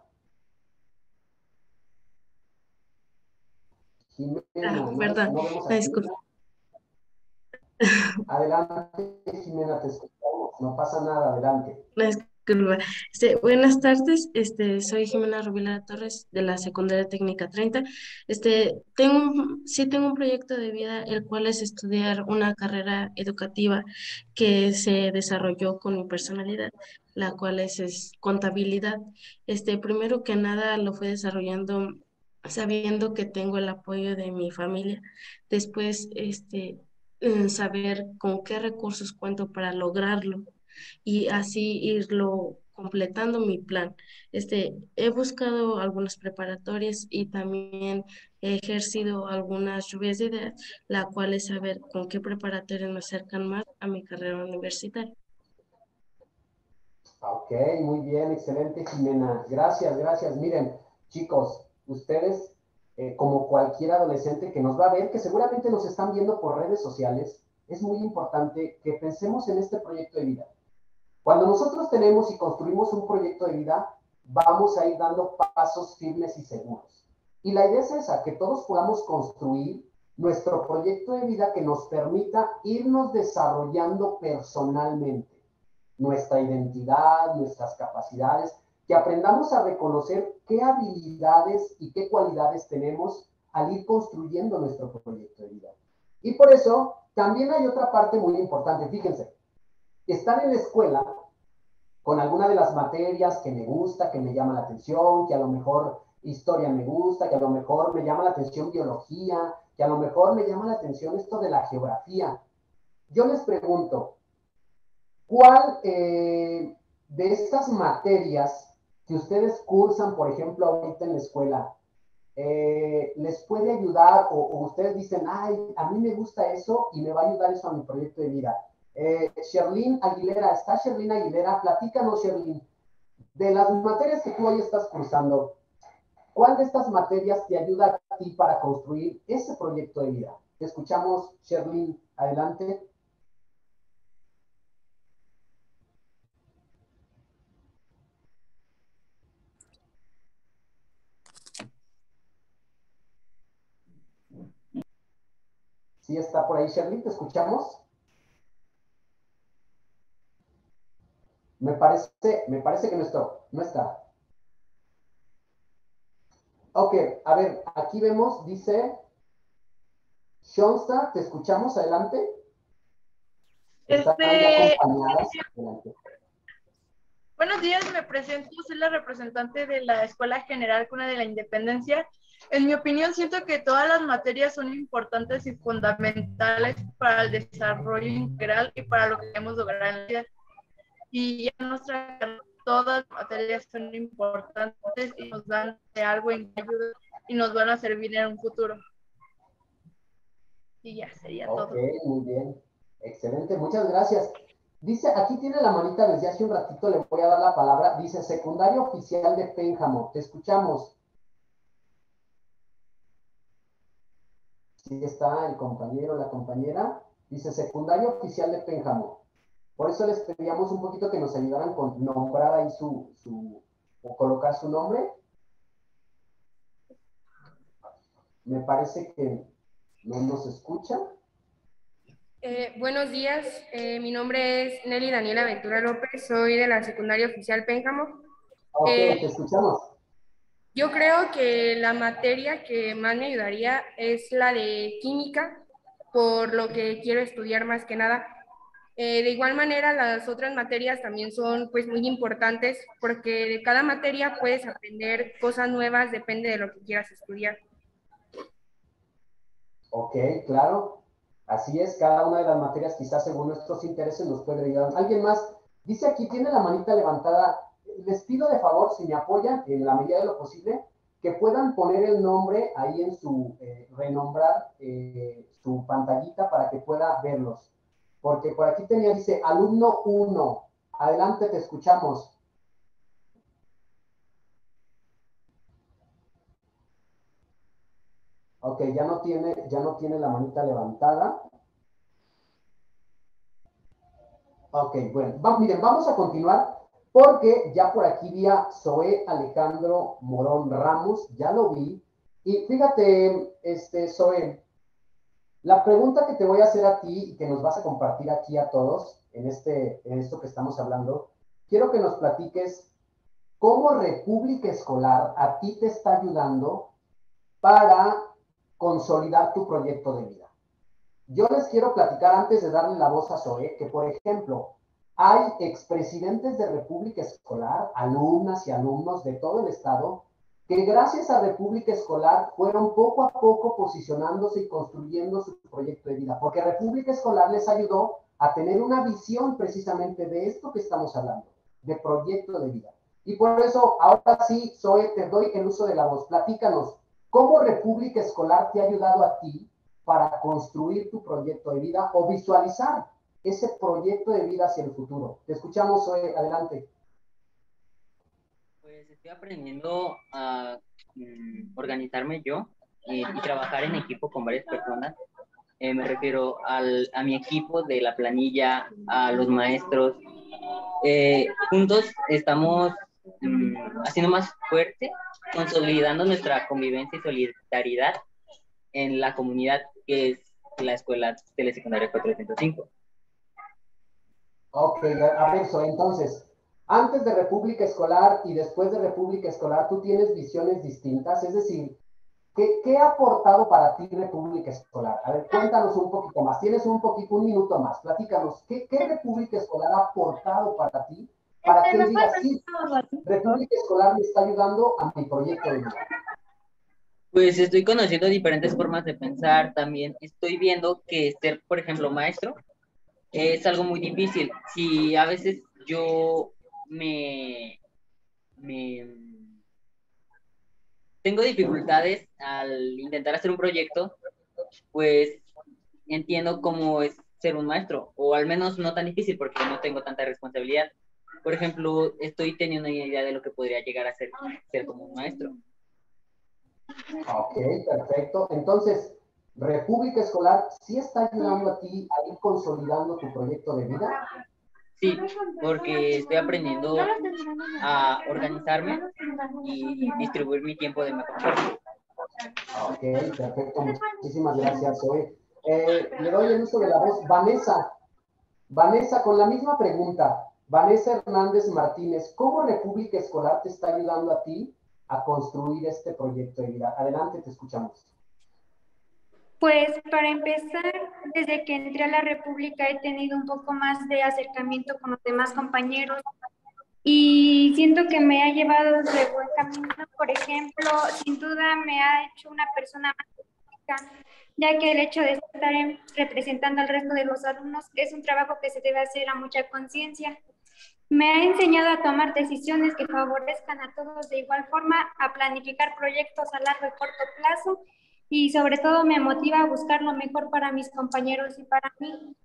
Jimena, Ah, no, perdón, no vemos me a disculpo. Jimena. Adelante, Jimena, te escuchamos. No pasa nada, adelante. Me disculpo. Este, buenas tardes, este, soy Jimena Rubila Torres de la Secundaria Técnica treinta. Este, tengo, un- sí tengo un proyecto de vida, el cual es estudiar una carrera educativa que se desarrolló con mi personalidad, la cual es, es contabilidad. Este, primero que nada lo fui desarrollando sabiendo que tengo el apoyo de mi familia. Después, este, eh, saber con qué recursos cuento para lograrlo y así irlo completando mi plan. Este, he buscado algunas preparatorias y también he ejercido algunas lluvias de ideas, la cual es saber con qué preparatorias me acercan más a mi carrera universitaria. Ok, muy bien, excelente, Jimena. Gracias, gracias. Miren, chicos, ustedes, eh, como cualquier adolescente que nos va a ver, que seguramente nos están viendo por redes sociales, es muy importante que pensemos en este proyecto de vida. Cuando nosotros tenemos y construimos un proyecto de vida, vamos a ir dando pasos firmes y seguros. Y la idea es esa, que todos podamos construir nuestro proyecto de vida que nos permita irnos desarrollando personalmente nuestra identidad, nuestras capacidades, que aprendamos a reconocer qué habilidades y qué cualidades tenemos al ir construyendo nuestro proyecto de vida. Y por eso también hay otra parte muy importante. Fíjense, estar en la escuela con alguna de las materias que me gusta, que me llama la atención, que a lo mejor historia me gusta, que a lo mejor me llama la atención biología, que a lo mejor me llama la atención esto de la geografía. Yo les pregunto, ¿cuál eh, de estas materias que ustedes cursan, por ejemplo, ahorita en la escuela, eh, les puede ayudar o, o ustedes dicen, ay, a mí me gusta eso y me va a ayudar eso a mi proyecto de vida? Eh, Sherlyn Aguilera, ¿está Sherlyn Aguilera? Platícanos, Sherlyn, de las materias que tú hoy estás cursando, ¿cuál de estas materias te ayuda a ti para construir ese proyecto de vida? Te escuchamos, Sherlyn, adelante. ¿Sí está por ahí, Sherlyn? ¿Te escuchamos? Me parece, me parece que no está. No está. Ok, a ver, aquí vemos, dice Shonsta, ¿te escuchamos? Adelante. Están ahí Este, acompañadas. Adelante. buenos días, me presento, soy la representante de la Escuela General Cuna de la Independencia. En mi opinión, siento que todas las materias son importantes y fundamentales para el desarrollo integral y para lo que queremos lograr en la vida. Y ya nuestra todas las materias son importantes y nos dan de algo en ayuda y nos van a servir en un futuro. Y ya sería Ok, todo. muy bien. Excelente, muchas gracias. Dice, aquí tiene la manita desde hace un ratito, le voy a dar la palabra. Dice, secundario oficial de Pénjamo. Te escuchamos. Sí está el compañero, la compañera. Dice, secundario oficial de Pénjamo. Por eso les pedíamos un poquito que nos ayudaran con nombrar ahí su, su o colocar su nombre. Me parece que no nos escucha. Eh, buenos días, eh, mi nombre es Nelly Daniela Ventura López, soy de la secundaria oficial Pénjamo. Ok, Eh, te escuchamos. yo creo que la materia que más me ayudaría es la de química, por lo que quiero estudiar más que nada. Eh, de igual manera, las otras materias también son pues muy importantes porque de cada materia puedes aprender cosas nuevas, depende de lo que quieras estudiar. Ok, claro. Así es, cada una de las materias quizás según nuestros intereses nos puede ayudar. ¿Alguien más? Dice aquí, tiene la manita levantada. Les pido de favor, si me apoyan en la medida de lo posible, que puedan poner el nombre ahí en su, eh, renombrar eh, su pantallita para que pueda verlos. Porque por aquí tenía, dice, alumno uno. Adelante, te escuchamos. Ok, ya no tiene, ya no tiene la manita levantada. Ok, bueno, va, miren, vamos a continuar porque ya por aquí vi a Zoe Alejandro Morón Ramos, ya lo vi. Y fíjate, este, Zoe, la pregunta que te voy a hacer a ti y que nos vas a compartir aquí a todos en, este, en esto que estamos hablando, quiero que nos platiques cómo República Escolar a ti te está ayudando para consolidar tu proyecto de vida. Yo les quiero platicar antes de darle la voz a Zoe, que por ejemplo, hay expresidentes de República Escolar, alumnas y alumnos de todo el estado, que gracias a República Escolar fueron poco a poco posicionándose y construyendo su proyecto de vida, porque República Escolar les ayudó a tener una visión precisamente de esto que estamos hablando, de proyecto de vida. Y por eso, ahora sí, Zoe, te doy el uso de la voz. Platícanos, ¿cómo República Escolar te ha ayudado a ti para construir tu proyecto de vida o visualizar ese proyecto de vida hacia el futuro? Te escuchamos, Zoe, adelante. Pues estoy aprendiendo a mm, organizarme yo y, y trabajar en equipo con varias personas. Eh, me refiero al, a mi equipo de la planilla, a los maestros, eh, juntos estamos mm, haciendo más fuerte, consolidando nuestra convivencia y solidaridad en la comunidad que es la Escuela Telesecundaria cuatrocientos cinco. Ok, a ver, so, entonces, antes de República Escolar y después de República Escolar, ¿tú tienes visiones distintas? Es decir, ¿qué, qué ha aportado para ti República Escolar? A ver, cuéntanos un poquito más. Tienes un poquito, un minuto más. Platícanos, ¿qué, qué República Escolar ha aportado para ti? Para que él diga, sí, República Escolar me está ayudando a mi proyecto de vida. Pues estoy conociendo diferentes formas de pensar también. Estoy viendo que ser, por ejemplo, maestro es algo muy difícil. Si a veces yo me, me tengo dificultades al intentar hacer un proyecto, pues entiendo cómo es ser un maestro, o al menos no tan difícil porque no tengo tanta responsabilidad. Por ejemplo, estoy teniendo una idea de lo que podría llegar a ser, ser como un maestro. Ok, perfecto. Entonces, República Escolar sí está ayudando a ti a ir consolidando tu proyecto de vida. Sí, porque estoy aprendiendo a organizarme y distribuir mi tiempo de mejor forma. Ok, perfecto. Muchísimas gracias, Zoe. Eh, le doy el uso de la voz. Vanessa. Vanessa, con la misma pregunta. Vanessa Hernández Martínez, ¿cómo República Escolar te está ayudando a ti a construir este proyecto de vida? Adelante, te escuchamos. Pues para empezar, desde que entré a la República he tenido un poco más de acercamiento con los demás compañeros y siento que me ha llevado de buen camino. Por ejemplo, sin duda me ha hecho una persona más crítica, ya que el hecho de estar en- representando al resto de los alumnos es un trabajo que se debe hacer a mucha conciencia. Me ha enseñado a tomar decisiones que favorezcan a todos de igual forma, a planificar proyectos a largo y corto plazo y sobre todo me motiva a buscar lo mejor para mis compañeros y para mí.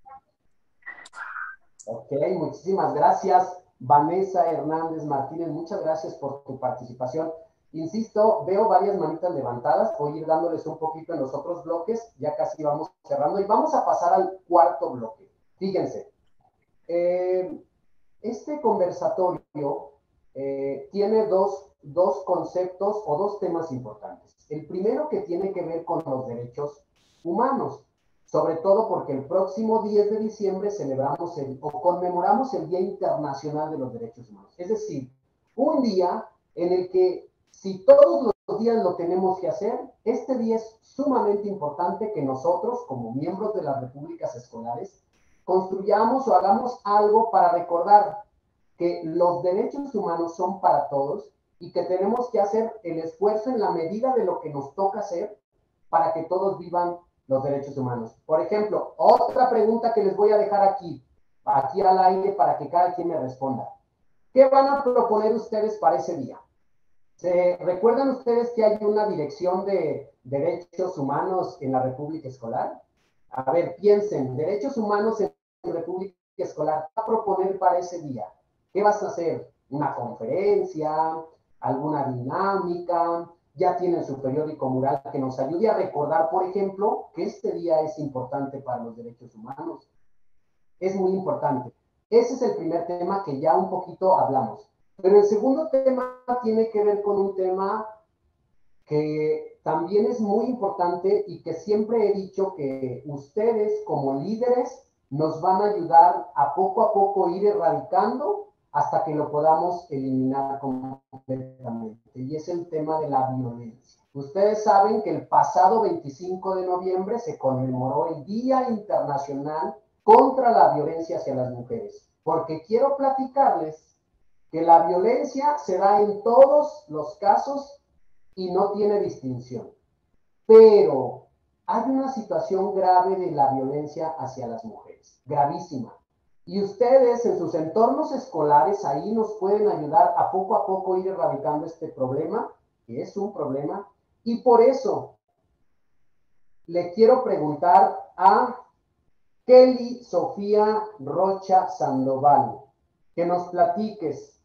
Ok, muchísimas gracias, Vanessa Hernández Martínez. Muchas gracias por tu participación. Insisto, veo varias manitas levantadas. Voy a ir dándoles un poquito en los otros bloques. Ya casi vamos cerrando y vamos a pasar al cuarto bloque. Fíjense, eh, este conversatorio eh, tiene dos, dos conceptos o dos temas importantes. El primero que tiene que ver con los derechos humanos, sobre todo porque el próximo diez de diciembre celebramos el, o conmemoramos el Día Internacional de los Derechos Humanos. Es decir, un día en el que si todos los días lo tenemos que hacer, este día es sumamente importante que nosotros, como miembros de las repúblicas escolares, construyamos o hagamos algo para recordar que los derechos humanos son para todos y que tenemos que hacer el esfuerzo en la medida de lo que nos toca hacer para que todos vivan los derechos humanos. Por ejemplo, otra pregunta que les voy a dejar aquí, aquí al aire para que cada quien me responda. ¿Qué van a proponer ustedes para ese día? ¿Se recuerdan ustedes que hay una dirección de derechos humanos en la República Escolar? A ver, piensen, derechos humanos en República Escolar, ¿qué va a proponer para ese día? ¿Qué vas a hacer? ¿Una conferencia? ¿Alguna dinámica? Ya tienen su periódico mural que nos ayude a recordar, por ejemplo, que este día es importante para los derechos humanos. Es muy importante. Ese es el primer tema que ya un poquito hablamos. Pero el segundo tema tiene que ver con un tema que también es muy importante y que siempre he dicho que ustedes como líderes nos van a ayudar a poco a poco ir erradicando hasta que lo podamos eliminar completamente. Y es el tema de la violencia. Ustedes saben que el pasado veinticinco de noviembre se conmemoró el Día Internacional contra la Violencia hacia las Mujeres. Porque quiero platicarles que la violencia se da en todos los casos y no tiene distinción. Pero hay una situación grave de la violencia hacia las mujeres, gravísima. Y ustedes en sus entornos escolares ahí nos pueden ayudar a poco a poco ir erradicando este problema, que es un problema. Y por eso le quiero preguntar a Kelly Sofía Rocha Sandoval, que nos platiques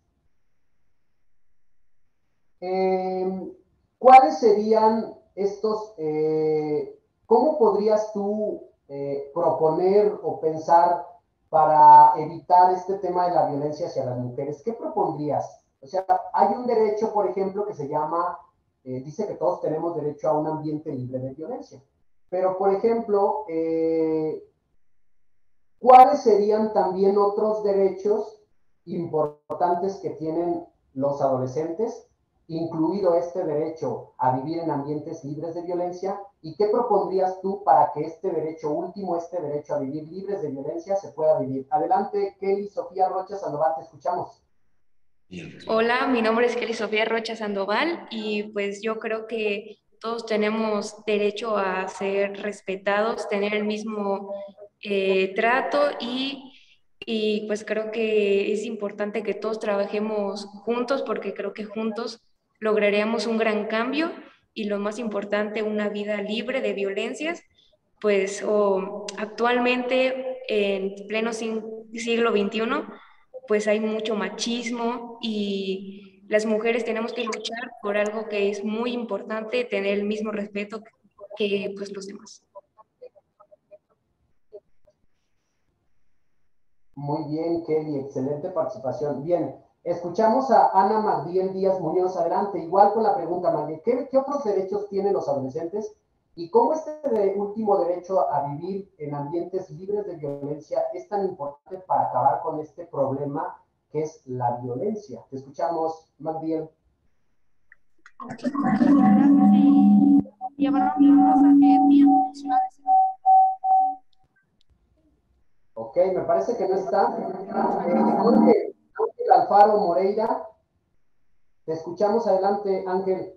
eh, cuáles serían estos, eh, cómo podrías tú eh, proponer o pensar para evitar este tema de la violencia hacia las mujeres, ¿qué propondrías? O sea, hay un derecho, por ejemplo, que se llama, eh, dice que todos tenemos derecho a un ambiente libre de violencia. Pero, por ejemplo, eh, ¿cuáles serían también otros derechos importantes que tienen los adolescentes, incluido este derecho a vivir en ambientes libres de violencia? ¿Y qué propondrías tú para que este derecho último, este derecho a vivir libres de violencia, se pueda vivir? Adelante, Kelly Sofía Rocha Sandoval, te escuchamos. Hola, mi nombre es Kelly Sofía Rocha Sandoval y pues yo creo que todos tenemos derecho a ser respetados, tener el mismo eh, trato y, y pues creo que es importante que todos trabajemos juntos porque creo que juntos lograríamos un gran cambio y lo más importante, una vida libre de violencias, pues oh, actualmente en pleno siglo veintiuno pues hay mucho machismo y las mujeres tenemos que luchar por algo que es muy importante, tener el mismo respeto que pues los demás. Muy bien, Kelly, excelente participación. Bien, escuchamos a Ana Magdiel Díaz Muñoz. Adelante, igual con la pregunta, Magdiel, ¿qué, ¿qué otros derechos tienen los adolescentes? ¿Y cómo este de, último derecho a vivir en ambientes libres de violencia es tan importante para acabar con este problema que es la violencia? Te escuchamos, Magdiel. Ok, me parece que no está. Eh, Ángel, Ángel Alfaro Moreira. Te escuchamos, adelante, Ángel.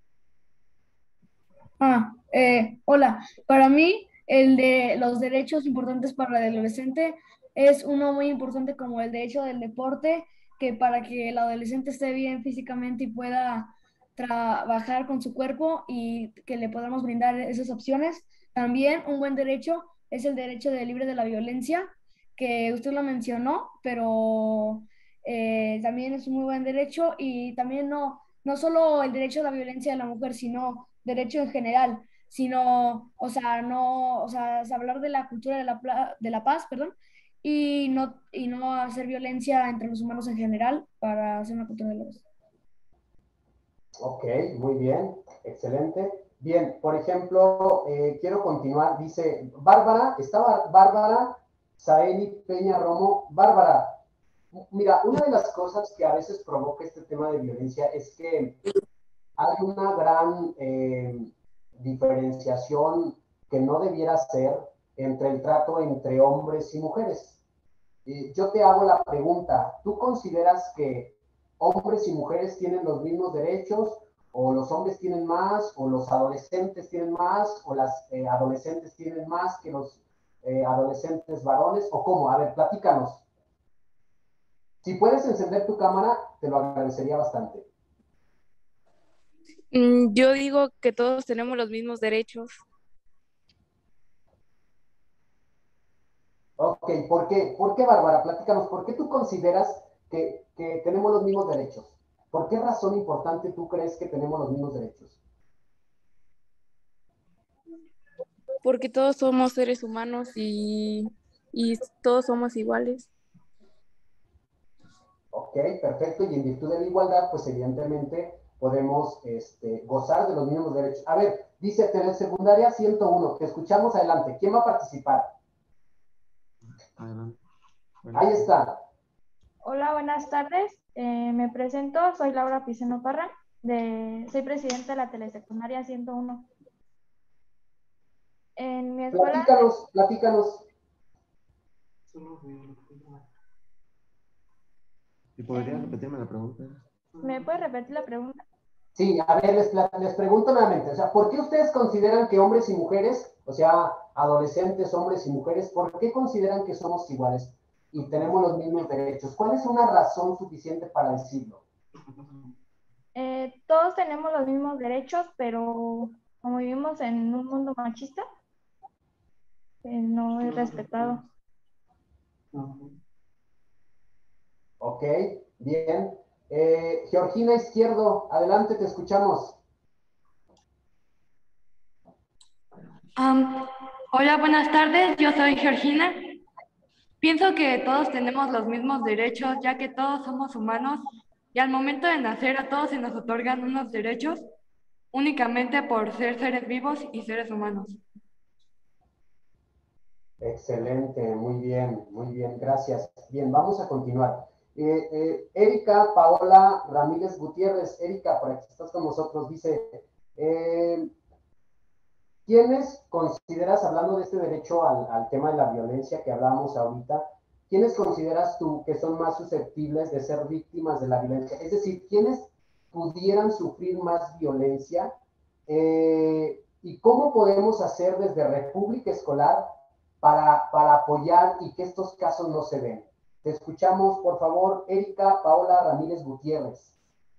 Ah, eh, hola. Para mí, el de los derechos importantes para el adolescente es uno muy importante como el derecho del deporte, que para que el adolescente esté bien físicamente y pueda trabajar con su cuerpo y que le podamos brindar esas opciones. También un buen derecho es el derecho de libre de la violencia, que usted lo mencionó, pero eh, también es un muy buen derecho y también no, no solo el derecho a la violencia de la mujer, sino derecho en general, sino, o sea, no, o sea, es hablar de la cultura de la, de la paz, perdón, y no, y no hacer violencia entre los humanos en general para hacer una cultura de la paz. Ok, muy bien, excelente. Bien, por ejemplo, eh, quiero continuar, dice Bárbara, estaba Bárbara Saeli Peña Romo. Bárbara, mira, una de las cosas que a veces provoca este tema de violencia es que hay una gran eh, diferenciación que no debiera ser entre el trato entre hombres y mujeres. Eh, yo te hago la pregunta, ¿tú consideras que hombres y mujeres tienen los mismos derechos, o los hombres tienen más, o los adolescentes tienen más, o las eh, adolescentes tienen más que los eh, adolescentes varones, o cómo? A ver, platícanos. Si puedes encender tu cámara, te lo agradecería bastante. Yo digo que todos tenemos los mismos derechos. Ok, ¿por qué? ¿Por qué, Bárbara? Platícanos, ¿por qué tú consideras que, que tenemos los mismos derechos? ¿Por qué razón importante tú crees que tenemos los mismos derechos? Porque todos somos seres humanos y, y todos somos iguales. Ok, perfecto, y en virtud de la igualdad, pues evidentemente podemos este, gozar de los mismos derechos. A ver, dice Telesecundaria ciento uno, te escuchamos, adelante. ¿Quién va a participar? Adelante. Bueno. Ahí está. Hola, buenas tardes. Eh, me presento, soy Laura Piceno Parra, de, soy presidenta de la Telesecundaria ciento uno. En mi escuela... Platícanos, platícanos. ¿Y podría repetirme la pregunta? ¿Me puedes repetir la pregunta? Sí, a ver, les, les pregunto nuevamente, o sea, ¿por qué ustedes consideran que hombres y mujeres, o sea, adolescentes, hombres y mujeres, ¿por qué consideran que somos iguales y tenemos los mismos derechos? ¿Cuál es una razón suficiente para decirlo? Eh, todos tenemos los mismos derechos, pero como vivimos en un mundo machista, eh, no es respetado. Ok, bien. Eh, Georgina Izquierdo, adelante, te escuchamos. Um, hola, buenas tardes, yo soy Georgina. Pienso que todos tenemos los mismos derechos, ya que todos somos humanos y al momento de nacer a todos se nos otorgan unos derechos únicamente por ser seres vivos y seres humanos. Excelente, muy bien, muy bien, gracias. Bien, vamos a continuar. Eh, eh, Erika Paola Ramírez Gutiérrez, Erika, por aquí estás con nosotros, dice, eh, ¿quiénes consideras, hablando de este derecho al, al tema de la violencia que hablábamos ahorita, quiénes consideras tú que son más susceptibles de ser víctimas de la violencia? Es decir, ¿quiénes pudieran sufrir más violencia? Eh, ¿Y cómo podemos hacer desde República Escolar para, para apoyar y que estos casos no se den? Te escuchamos, por favor, Erika Paola Ramírez Gutiérrez.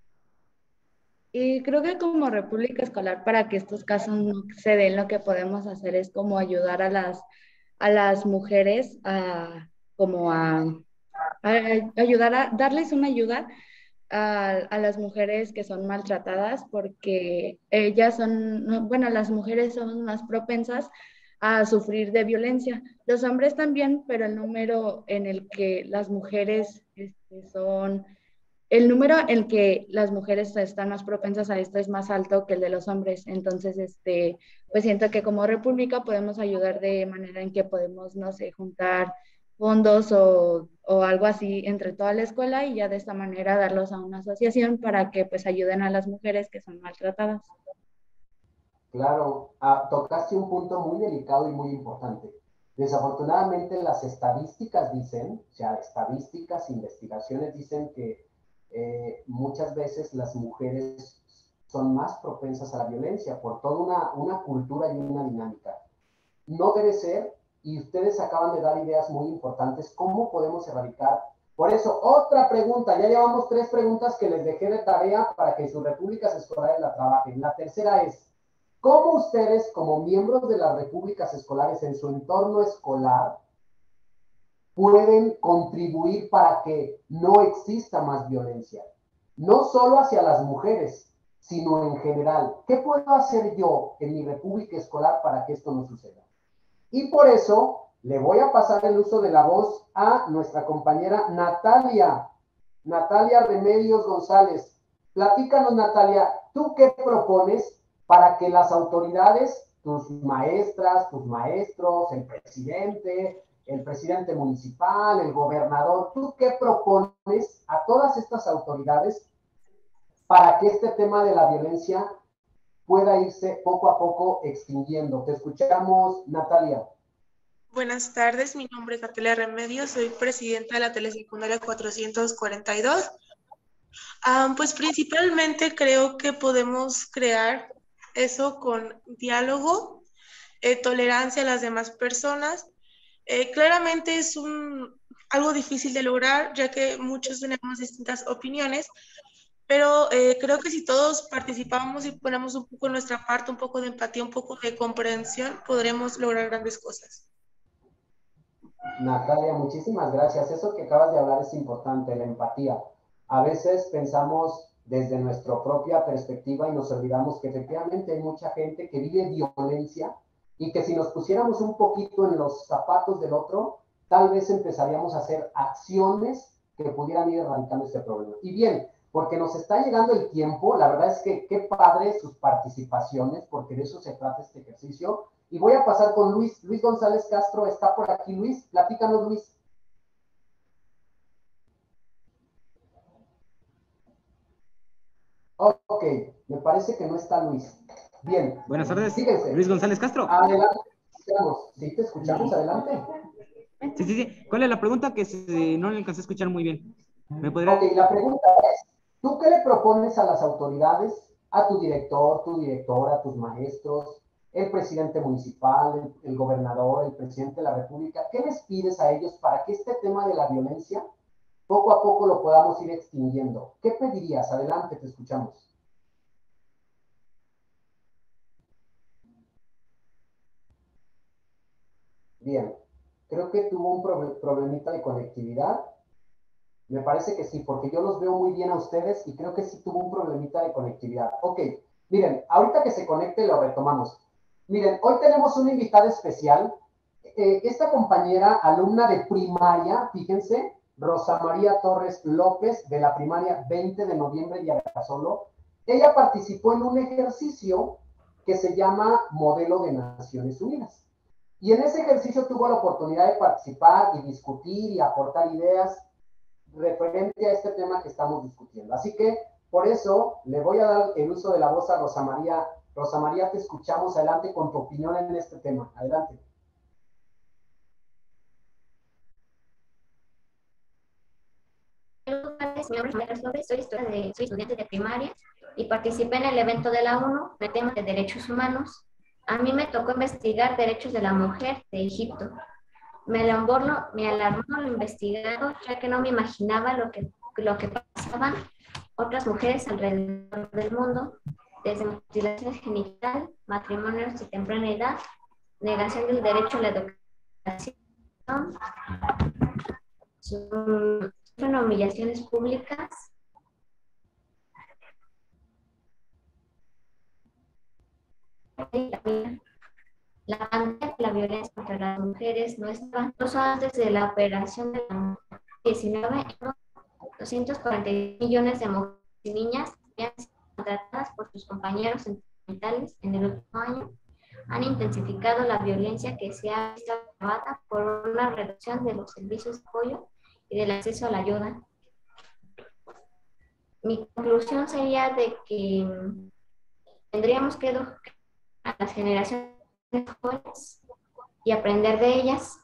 Y creo que como República Escolar, para que estos casos no se den, lo que podemos hacer es como ayudar a las, a las mujeres a, como a, a ayudar a darles una ayuda a, a las mujeres que son maltratadas, porque ellas son, no, bueno, las mujeres son más propensas a sufrir de violencia. Los hombres también, pero el número en el que las mujeres este, son... El número en el que las mujeres están más propensas a esto es más alto que el de los hombres. Entonces, este, pues siento que como república podemos ayudar de manera en que podemos, no sé, juntar fondos o, o algo así entre toda la escuela y ya de esta manera darlos a una asociación para que pues ayuden a las mujeres que son maltratadas. Claro, ah, tocaste un punto muy delicado y muy importante. Desafortunadamente las estadísticas dicen, o sea, estadísticas, investigaciones dicen que eh, muchas veces las mujeres son más propensas a la violencia por toda una, una cultura y una dinámica. No debe ser, y ustedes acaban de dar ideas muy importantes, ¿cómo podemos erradicar? Por eso, otra pregunta, ya llevamos tres preguntas que les dejé de tarea para que sus repúblicas escolares la trabajen. La tercera es, ¿cómo ustedes, como miembros de las repúblicas escolares en su entorno escolar, pueden contribuir para que no exista más violencia? No solo hacia las mujeres, sino en general. ¿Qué puedo hacer yo en mi república escolar para que esto no suceda? Y por eso le voy a pasar el uso de la voz a nuestra compañera Natalia. Natalia Remedios González. Platícanos, Natalia, ¿tú qué propones para que las autoridades, tus maestras, tus maestros, el presidente, el presidente municipal, el gobernador, ¿tú qué propones a todas estas autoridades para que este tema de la violencia pueda irse poco a poco extinguiendo? Te escuchamos, Natalia. Buenas tardes, mi nombre es Natalia Remedios, soy presidenta de la telesecundaria cuatrocientos cuarenta y dos. Um, pues principalmente creo que podemos crear eso con diálogo, eh, tolerancia a las demás personas. Eh, claramente es un, algo difícil de lograr, ya que muchos tenemos distintas opiniones, pero eh, creo que si todos participamos y ponemos un poco nuestra parte, un poco de empatía, un poco de comprensión, podremos lograr grandes cosas. Natalia, muchísimas gracias. Eso que acabas de hablar es importante, la empatía. A veces pensamos desde nuestra propia perspectiva y nos olvidamos que efectivamente hay mucha gente que vive violencia y que si nos pusiéramos un poquito en los zapatos del otro, tal vez empezaríamos a hacer acciones que pudieran ir erradicando este problema. Y bien, porque nos está llegando el tiempo, la verdad es que qué padre sus participaciones, porque de eso se trata este ejercicio. Y voy a pasar con Luis. Luis González Castro está por aquí. Luis, platícanos, Luis. Ok, me parece que no está Luis. Bien. Buenas tardes. Fíjense. Luis González Castro. Adelante. Sí, te escuchamos. Adelante. Sí, sí, sí. ¿Cuál es la pregunta? Que si no le alcancé a escuchar muy bien. ¿Me podría... Ok, la pregunta es, ¿tú qué le propones a las autoridades, a tu director, tu directora, a tus maestros, el presidente municipal, el, el gobernador, el presidente de la república? ¿Qué les pides a ellos para que este tema de la violencia poco a poco lo podamos ir extinguiendo? ¿Qué pedirías? Adelante, te escuchamos. Bien, creo que tuvo un pro problemita de conectividad. Me parece que sí, porque yo los veo muy bien a ustedes y creo que sí tuvo un problemita de conectividad. Ok, miren, ahorita que se conecte lo retomamos. Miren, hoy tenemos una invitada especial. eh, esta compañera, alumna de primaria, fíjense, Rosa María Torres López, de la primaria veinte de noviembre de Aracazolo, ella participó en un ejercicio que se llama Modelo de Naciones Unidas. Y en ese ejercicio tuvo la oportunidad de participar y discutir y aportar ideas referente a este tema que estamos discutiendo. Así que, por eso, le voy a dar el uso de la voz a Rosa María. Rosa María, te escuchamos. Adelante con tu opinión en este tema. Adelante. Mi nombre es María López, soy, de, soy estudiante de primaria y participé en el evento de la ONU de temas de derechos humanos. A mí me tocó investigar derechos de la mujer de Egipto. Me alarmó, me alarmó lo investigado, ya que no me imaginaba lo que, lo que pasaban otras mujeres alrededor del mundo, desde mutilación genital, matrimonios de temprana edad, negación del derecho a la educación, sufren humillaciones públicas, la pandemia de la violencia contra las mujeres no estaba incluso antes de la operación de la diecinueve, doscientos cuarenta millones de mujeres y niñas habían sido maltratadas por sus compañeros sentimentales en el último año. Han intensificado la violencia que se ha visto agravada por una reducción de los servicios de apoyo y del acceso a la ayuda. Mi conclusión sería de que tendríamos que educar a las generaciones jóvenes y aprender de ellas.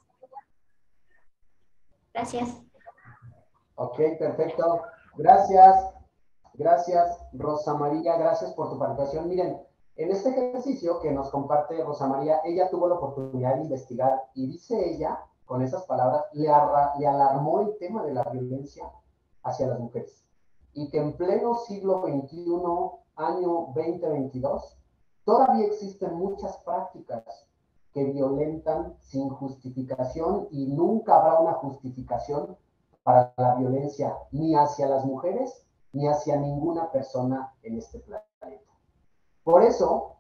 Gracias. Ok, perfecto. Gracias. Gracias, Rosa María. Gracias por tu participación. Miren, en este ejercicio que nos comparte Rosa María, ella tuvo la oportunidad de investigar y dice ella, con esas palabras, le, arra, le alarmó el tema de la violencia hacia las mujeres. Y que en pleno siglo veintiuno, año veinte veintidós, todavía existen muchas prácticas que violentan sin justificación y nunca habrá una justificación para la violencia ni hacia las mujeres ni hacia ninguna persona en este planeta. Por eso,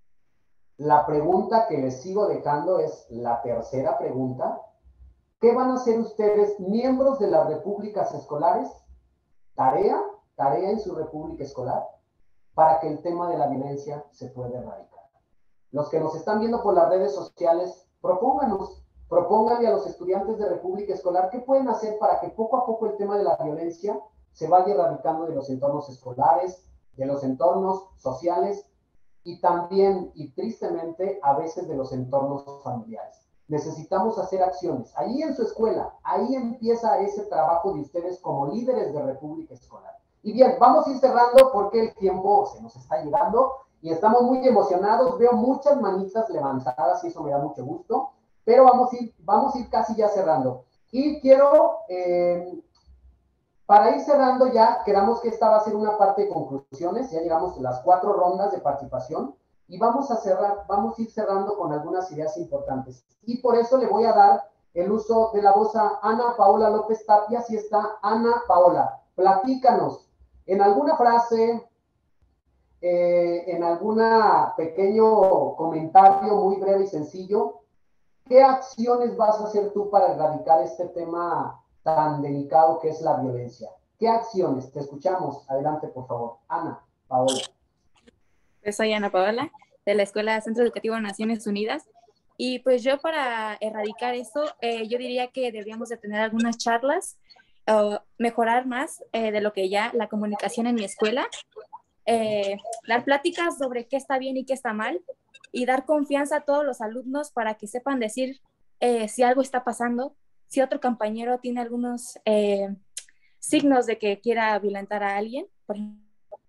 la pregunta que les sigo dejando es la tercera pregunta. ¿Qué van a hacer ustedes, miembros de las repúblicas escolares? Tarea, tarea en su república escolar, para que el tema de la violencia se pueda erradicar. Los que nos están viendo por las redes sociales, propónganos, propónganle a los estudiantes de república escolar qué pueden hacer para que poco a poco el tema de la violencia se vaya erradicando de los entornos escolares, de los entornos sociales y también, y tristemente, a veces de los entornos familiares. Necesitamos hacer acciones. Ahí en su escuela, ahí empieza ese trabajo de ustedes como líderes de república escolar. Y bien, vamos a ir cerrando porque el tiempo se nos está llegando y estamos muy emocionados. Veo muchas manitas levantadas y eso me da mucho gusto, pero vamos a ir, vamos a ir casi ya cerrando. Y quiero, eh, para ir cerrando ya, quedamos que esta va a ser una parte de conclusiones. Ya llegamos a las cuatro rondas de participación y vamos a cerrar, vamos a ir cerrando con algunas ideas importantes. Y por eso le voy a dar el uso de la voz a Ana Paola López Tapia. Si está Ana Paola, platícanos. En alguna frase, eh, en algún pequeño comentario muy breve y sencillo, ¿qué acciones vas a hacer tú para erradicar este tema tan delicado que es la violencia? ¿Qué acciones? Te escuchamos. Adelante, por favor. Ana Paola. Yo soy Ana Paola, de la Escuela Centro Educativo Naciones Unidas. Y pues yo para erradicar eso, eh, yo diría que deberíamos de tener algunas charlas, Uh, mejorar más eh, de lo que ya la comunicación en mi escuela, eh, dar pláticas sobre qué está bien y qué está mal y dar confianza a todos los alumnos para que sepan decir eh, si algo está pasando, si otro compañero tiene algunos eh, signos de que quiera violentar a alguien, por ejemplo,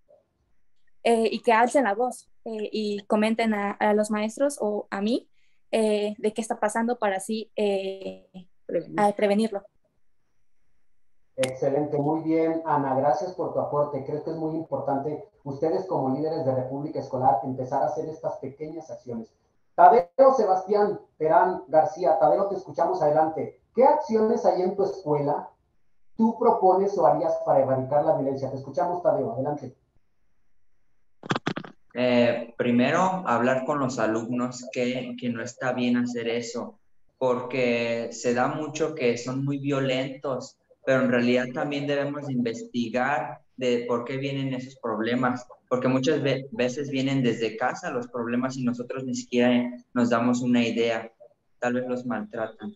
eh, y que alcen la voz eh, y comenten a, a los maestros o a mí eh, de qué está pasando para así eh, prevenir. prevenirlo. Excelente, muy bien, Ana, gracias por tu aporte. Creo que es muy importante, ustedes como líderes de República Escolar, empezar a hacer estas pequeñas acciones. Tadeo Sebastián Terán García, Tadeo, te escuchamos, adelante. ¿Qué acciones hay en tu escuela tú propones o harías para erradicar la violencia? Te escuchamos, Tadeo, adelante. Eh, primero, hablar con los alumnos que, que no está bien hacer eso. porque se da mucho que son muy violentos, pero en realidad también debemos investigar de por qué vienen esos problemas, porque muchas ve veces vienen desde casa los problemas y nosotros ni siquiera nos damos una idea, tal vez los maltratan.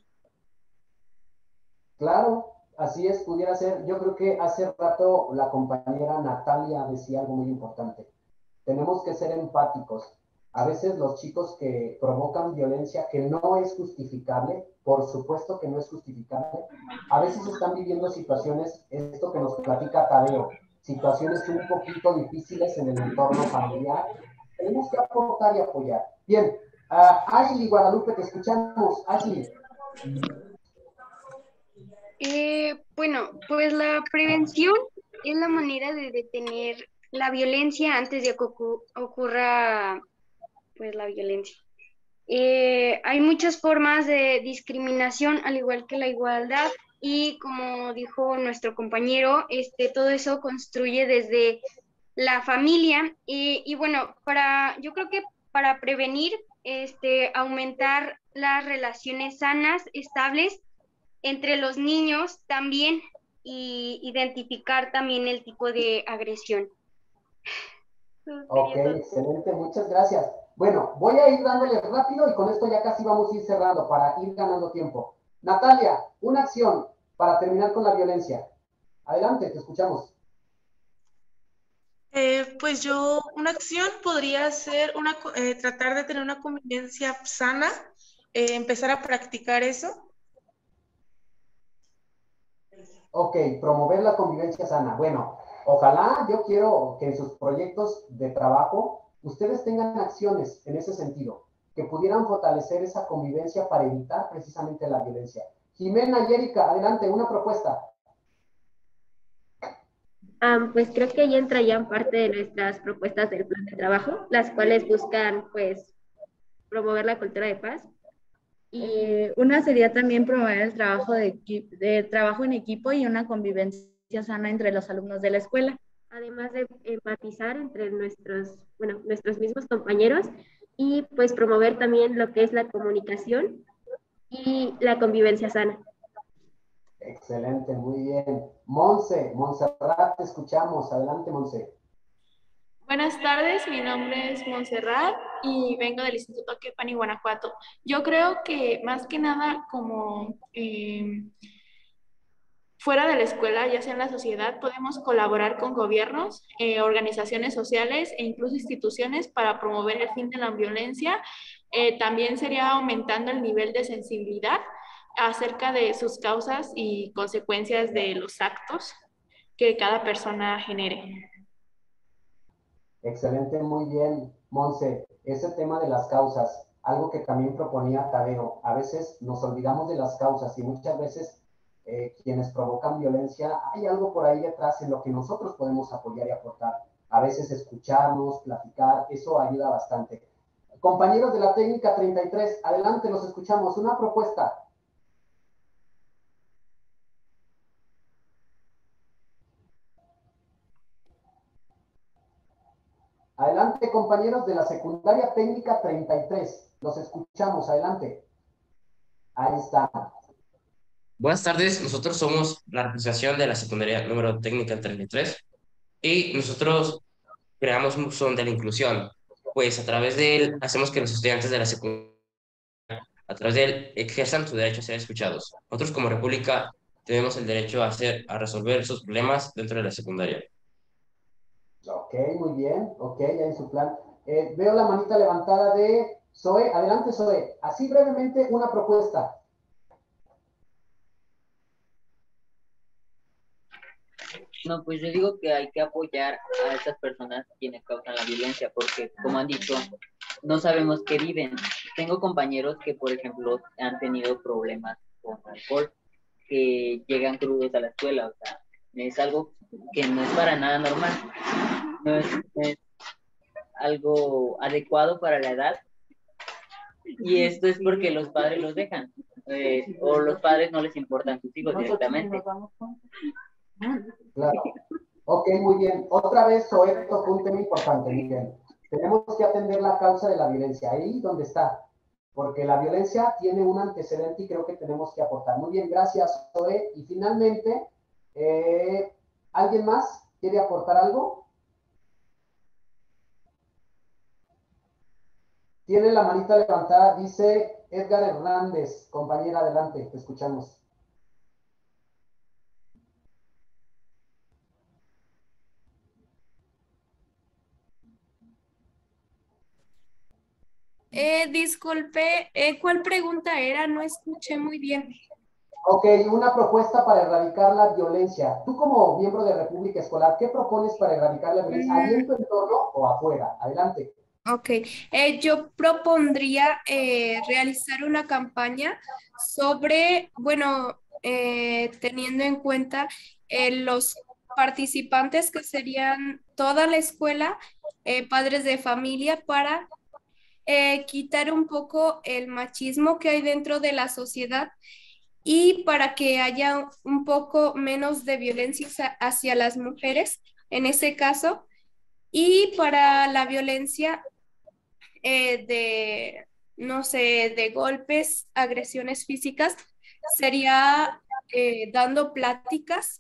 Claro, así es, pudiera ser. Yo creo que hace rato la compañera Natalia decía algo muy importante. Tenemos que ser empáticos. A veces los chicos que provocan violencia que no es justificable, por supuesto que no es justificable, a veces están viviendo situaciones, esto que nos platica Tadeo, situaciones un poquito difíciles en el entorno familiar. Tenemos que aportar y apoyar. Bien, uh, Ashley Guadalupe, te escuchamos. Ashley. Eh, bueno, pues la prevención es la manera de detener la violencia antes de que ocu- ocurra pues la violencia. Eh, hay muchas formas de discriminación, al igual que la igualdad, y como dijo nuestro compañero, este, todo eso construye desde la familia. Y, y bueno, para, yo creo que para prevenir, este, aumentar las relaciones sanas, estables entre los niños también, y identificar también el tipo de agresión. Ok, excelente, muchas gracias. Bueno, voy a ir dándole rápido y con esto ya casi vamos a ir cerrando para ir ganando tiempo. Natalia, una acción para terminar con la violencia. Adelante, te escuchamos. Eh, pues yo, una acción podría ser una, eh, tratar de tener una convivencia sana, eh, empezar a practicar eso. Ok, promover la convivencia sana. Bueno, ojalá, yo quiero que en sus proyectos de trabajo ustedes tengan acciones en ese sentido, que pudieran fortalecer esa convivencia para evitar precisamente la violencia. Jimena y Erika, adelante, una propuesta. Um, pues creo que ahí entrarían parte de nuestras propuestas del plan de trabajo, las cuales buscan pues promover la cultura de paz. Eh, una sería también promover el trabajo, de, de trabajo en equipo y una convivencia sana entre los alumnos de la escuela. Además de empatizar entre nuestros, bueno, nuestros mismos compañeros y pues promover también lo que es la comunicación y la convivencia sana. Excelente, muy bien. Monse, Montserrat, te escuchamos. Adelante, Monse. Buenas tardes, mi nombre es Montserrat y vengo del Instituto Quepani, Guanajuato. Yo creo que más que nada como eh, fuera de la escuela, ya sea en la sociedad, podemos colaborar con gobiernos, eh, organizaciones sociales e incluso instituciones para promover el fin de la violencia. Eh, también sería aumentando el nivel de sensibilidad acerca de sus causas y consecuencias de los actos que cada persona genere. Excelente, muy bien, Monse. Ese tema de las causas, algo que también proponía Tadeo. A veces nos olvidamos de las causas y muchas veces eh, quienes provocan violencia, hay algo por ahí detrás en lo que nosotros podemos apoyar y aportar. A veces escucharnos, platicar, eso ayuda bastante. Compañeros de la técnica treinta y tres, adelante, los escuchamos. Una propuesta. Adelante, compañeros de la secundaria técnica treinta y tres. Los escuchamos, adelante. Ahí está. Buenas tardes, nosotros somos la representación de la secundaria número técnica treinta y tres y nosotros creamos un buzón de la inclusión. Pues a través de él hacemos que los estudiantes de la secundaria, a través de él, ejerzan su derecho a ser escuchados. Nosotros como república tenemos el derecho a, hacer, a resolver esos problemas dentro de la secundaria. Ok, muy bien. Ok, ya en su plan. Eh, veo la manita levantada de Zoe. Adelante, Zoe. Así brevemente una propuesta. No, pues yo digo que hay que apoyar a esas personas quienes causan la violencia, porque como han dicho, no sabemos qué viven. Tengo compañeros que, por ejemplo, han tenido problemas con alcohol, que llegan crudos a la escuela, o sea, es algo que no es para nada normal, no es, no es algo adecuado para la edad, y esto es porque los padres los dejan, eh, o los padres no les importan sus hijos directamente. Claro. Ok, muy bien. Otra vez, Zoe tocó un tema importante, Miguel. Tenemos que atender la causa de la violencia, ahí donde está. porque la violencia tiene un antecedente y creo que tenemos que aportar. Muy bien, gracias, Zoe. Y finalmente, eh, ¿alguien más quiere aportar algo? Tiene la manita levantada, dice Edgar Hernández. Compañera, adelante, te escuchamos. Eh, disculpe, eh, ¿cuál pregunta era? No escuché muy bien. Ok, una propuesta para erradicar la violencia. Tú como miembro de República Escolar, ¿qué propones para erradicar la violencia? ¿Ahí en tu entorno o afuera? Adelante. Ok, eh, yo propondría eh, realizar una campaña sobre, bueno, eh, teniendo en cuenta eh, los participantes que serían toda la escuela, eh, padres de familia, para eh, quitar un poco el machismo que hay dentro de la sociedad y para que haya un poco menos de violencia hacia hacia las mujeres en ese caso, y para la violencia eh, de, no sé, de golpes, agresiones físicas, sería eh, dando pláticas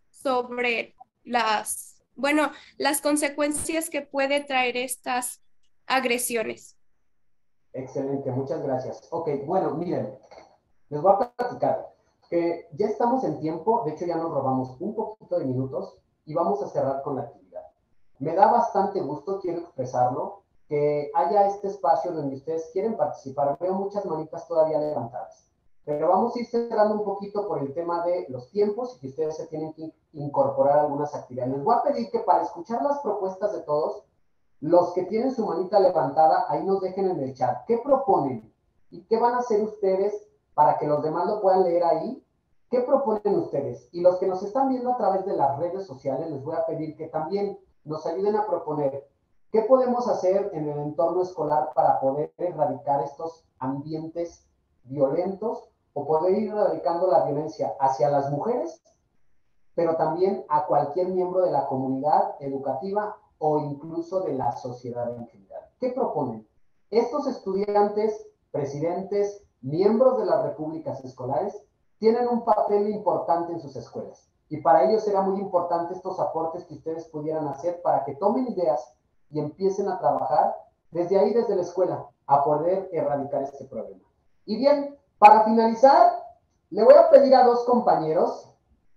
sobre las, bueno, las consecuencias que puede traer estas agresiones. Excelente, muchas gracias. Ok, bueno, miren, les voy a platicar que ya estamos en tiempo, de hecho ya nos robamos un poquito de minutos y vamos a cerrar con la actividad. Me da bastante gusto, quiero expresarlo, que haya este espacio donde ustedes quieren participar. Veo muchas manitas todavía levantadas, pero vamos a ir cerrando un poquito por el tema de los tiempos y que ustedes se tienen que incorporar algunas actividades. Les voy a pedir que para escuchar las propuestas de todos, los que tienen su manita levantada, ahí nos dejen en el chat. ¿Qué proponen? ¿Y qué van a hacer ustedes para que los demás lo puedan leer ahí? ¿Qué proponen ustedes? Y los que nos están viendo a través de las redes sociales, les voy a pedir que también nos ayuden a proponer qué podemos hacer en el entorno escolar para poder erradicar estos ambientes violentos o poder ir erradicando la violencia hacia las mujeres, pero también a cualquier miembro de la comunidad educativa o incluso de la sociedad en general. ¿Qué proponen? Estos estudiantes, presidentes, miembros de las repúblicas escolares, tienen un papel importante en sus escuelas. Y para ellos será muy importante estos aportes que ustedes pudieran hacer para que tomen ideas y empiecen a trabajar desde ahí, desde la escuela, a poder erradicar este problema. Y bien, para finalizar, le voy a pedir a dos compañeros,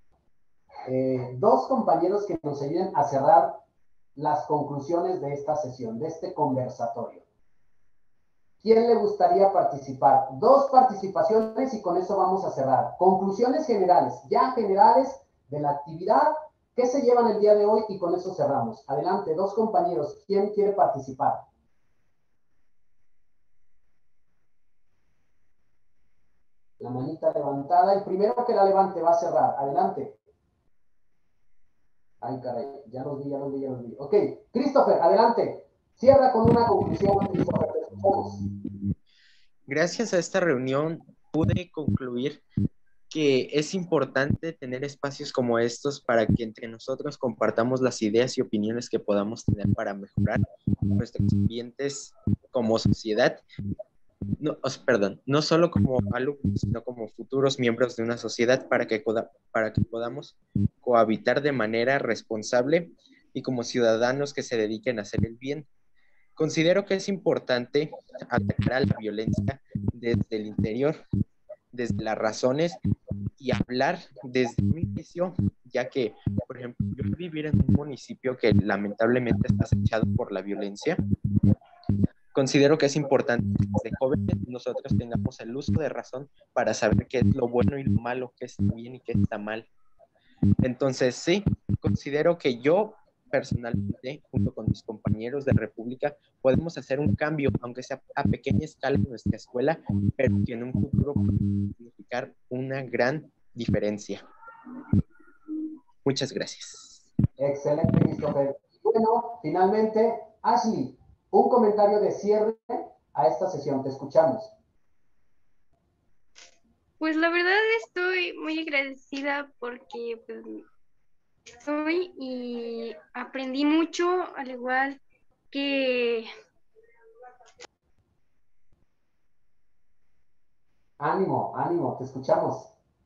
eh, dos compañeros que nos ayuden a cerrar las conclusiones de esta sesión, de este conversatorio. ¿Quién le gustaría participar? Dos participaciones y con eso vamos a cerrar. Conclusiones generales, ya generales de la actividad, ¿qué se llevan el día de hoy? Y con eso cerramos. Adelante, dos compañeros, ¿quién quiere participar? La manita levantada, el primero que la levante va a cerrar. Adelante. Ay, caray, ya los vi, ya los vi, ya los vi. Ok, Christopher, adelante. Cierra con una conclusión, Christopher, te escuchamos. Gracias a esta reunión pude concluir que es importante tener espacios como estos para que entre nosotros compartamos las ideas y opiniones que podamos tener para mejorar nuestros ambientes como sociedad. No, os, perdón, no solo como alumnos, sino como futuros miembros de una sociedad para que, para que podamos cohabitar de manera responsable y como ciudadanos que se dediquen a hacer el bien. Considero que es importante atacar a la violencia desde el interior, desde las razones y hablar desde un inicio, ya que, por ejemplo, yo vivir en un municipio que lamentablemente está acechado por la violencia. Considero que es importante que desde jóvenes nosotros tengamos el uso de razón para saber qué es lo bueno y lo malo, qué está bien y qué está mal. Entonces, sí, considero que yo personalmente, junto con mis compañeros de República, podemos hacer un cambio, aunque sea a pequeña escala en nuestra escuela, pero que en un futuro puede significar una gran diferencia. Muchas gracias. Excelente, Christopher. Bueno, finalmente, Ashley, un comentario de cierre a esta sesión. Te escuchamos. Pues la verdad estoy muy agradecida porque pues, soy y aprendí mucho, al igual que Ánimo, ánimo, te escuchamos.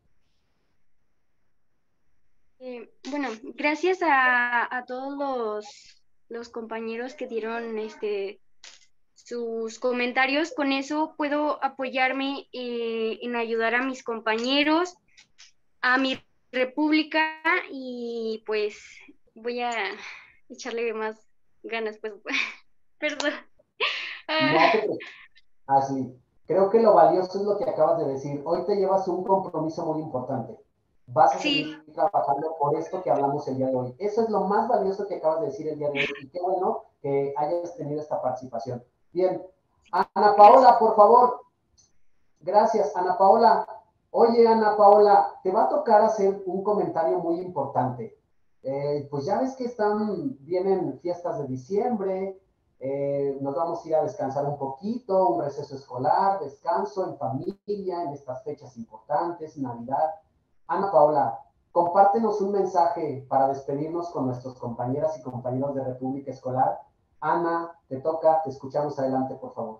Eh, bueno, gracias a, a todos los, los compañeros que dieron este, sus comentarios. Con eso puedo apoyarme eh, en ayudar a mis compañeros, a mi república y pues voy a echarle más ganas, pues, perdón. No te preocupes. Así, creo que lo valioso es lo que acabas de decir. Hoy te llevas un compromiso muy importante. Vas a Sí. seguir trabajando por esto que hablamos el día de hoy. Eso es lo más valioso que acabas de decir el día de hoy. Y qué bueno que hayas tenido esta participación. Bien. Ana Paola, por favor. Gracias, Ana Paola. Oye, Ana Paola, te va a tocar hacer un comentario muy importante. Eh, pues ya ves que están, vienen fiestas de diciembre, eh, nos vamos a ir a descansar un poquito, un receso escolar, descanso en familia, en estas fechas importantes, Navidad. Ana Paola, compártenos un mensaje para despedirnos con nuestros compañeras y compañeros de República Escolar. Ana, te toca, te escuchamos, adelante, por favor.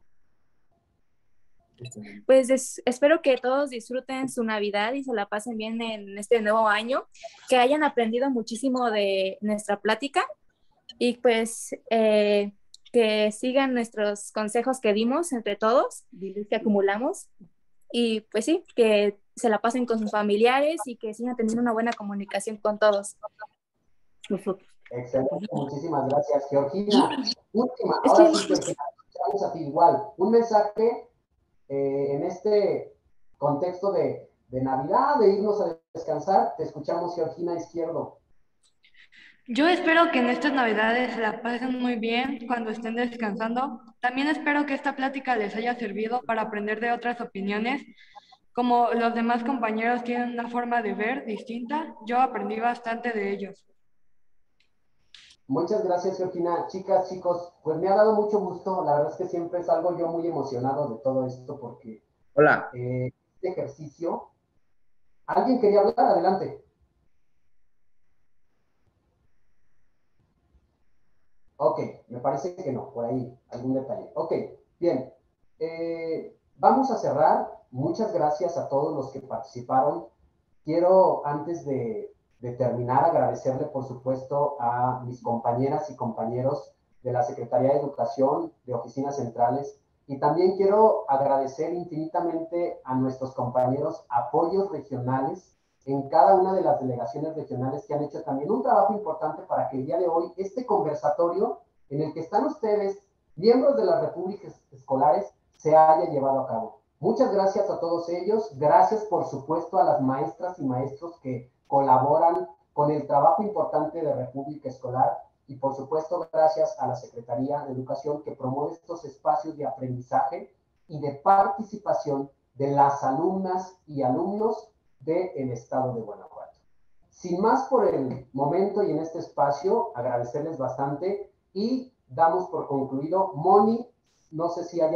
Pues es, espero que todos disfruten su Navidad y se la pasen bien en este nuevo año, que hayan aprendido muchísimo de nuestra plática y pues eh, que sigan nuestros consejos que dimos entre todos, que acumulamos y pues sí, que se la pasen con sus familiares y que sigan teniendo una buena comunicación con todos nosotros. Excelente, muchísimas gracias, Georgina. Última, ahora sí, Georgina, vamos a ti igual. Un mensaje eh, en este contexto de, de Navidad, de irnos a descansar. Te escuchamos, Georgina Izquierdo. Yo espero que en estas Navidades se la pasen muy bien cuando estén descansando. También espero que esta plática les haya servido para aprender de otras opiniones. Como los demás compañeros tienen una forma de ver distinta, yo aprendí bastante de ellos. Muchas gracias, Georgina. Chicas, chicos, pues me ha dado mucho gusto. La verdad es que siempre salgo yo muy emocionado de todo esto porque Hola. Eh, este ejercicio. ¿Alguien quería hablar? Adelante. Ok, me parece que no, por ahí, algún detalle. Ok, bien. Eh, vamos a cerrar. Muchas gracias a todos los que participaron. Quiero, antes de, de terminar, agradecerle, por supuesto, a mis compañeras y compañeros de la Secretaría de Educación, de Oficinas Centrales, y también quiero agradecer infinitamente a nuestros compañeros apoyos regionales en cada una de las delegaciones regionales que han hecho también un trabajo importante para que el día de hoy este conversatorio en el que están ustedes, miembros de las repúblicas escolares, se haya llevado a cabo. Muchas gracias a todos ellos. Gracias, por supuesto, a las maestras y maestros que colaboran con el trabajo importante de República Escolar. Y, por supuesto, gracias a la Secretaría de Educación que promueve estos espacios de aprendizaje y de participación de las alumnas y alumnos del Estado de Guanajuato. Sin más por el momento y en este espacio, agradecerles bastante y damos por concluido. Moni, no sé si haya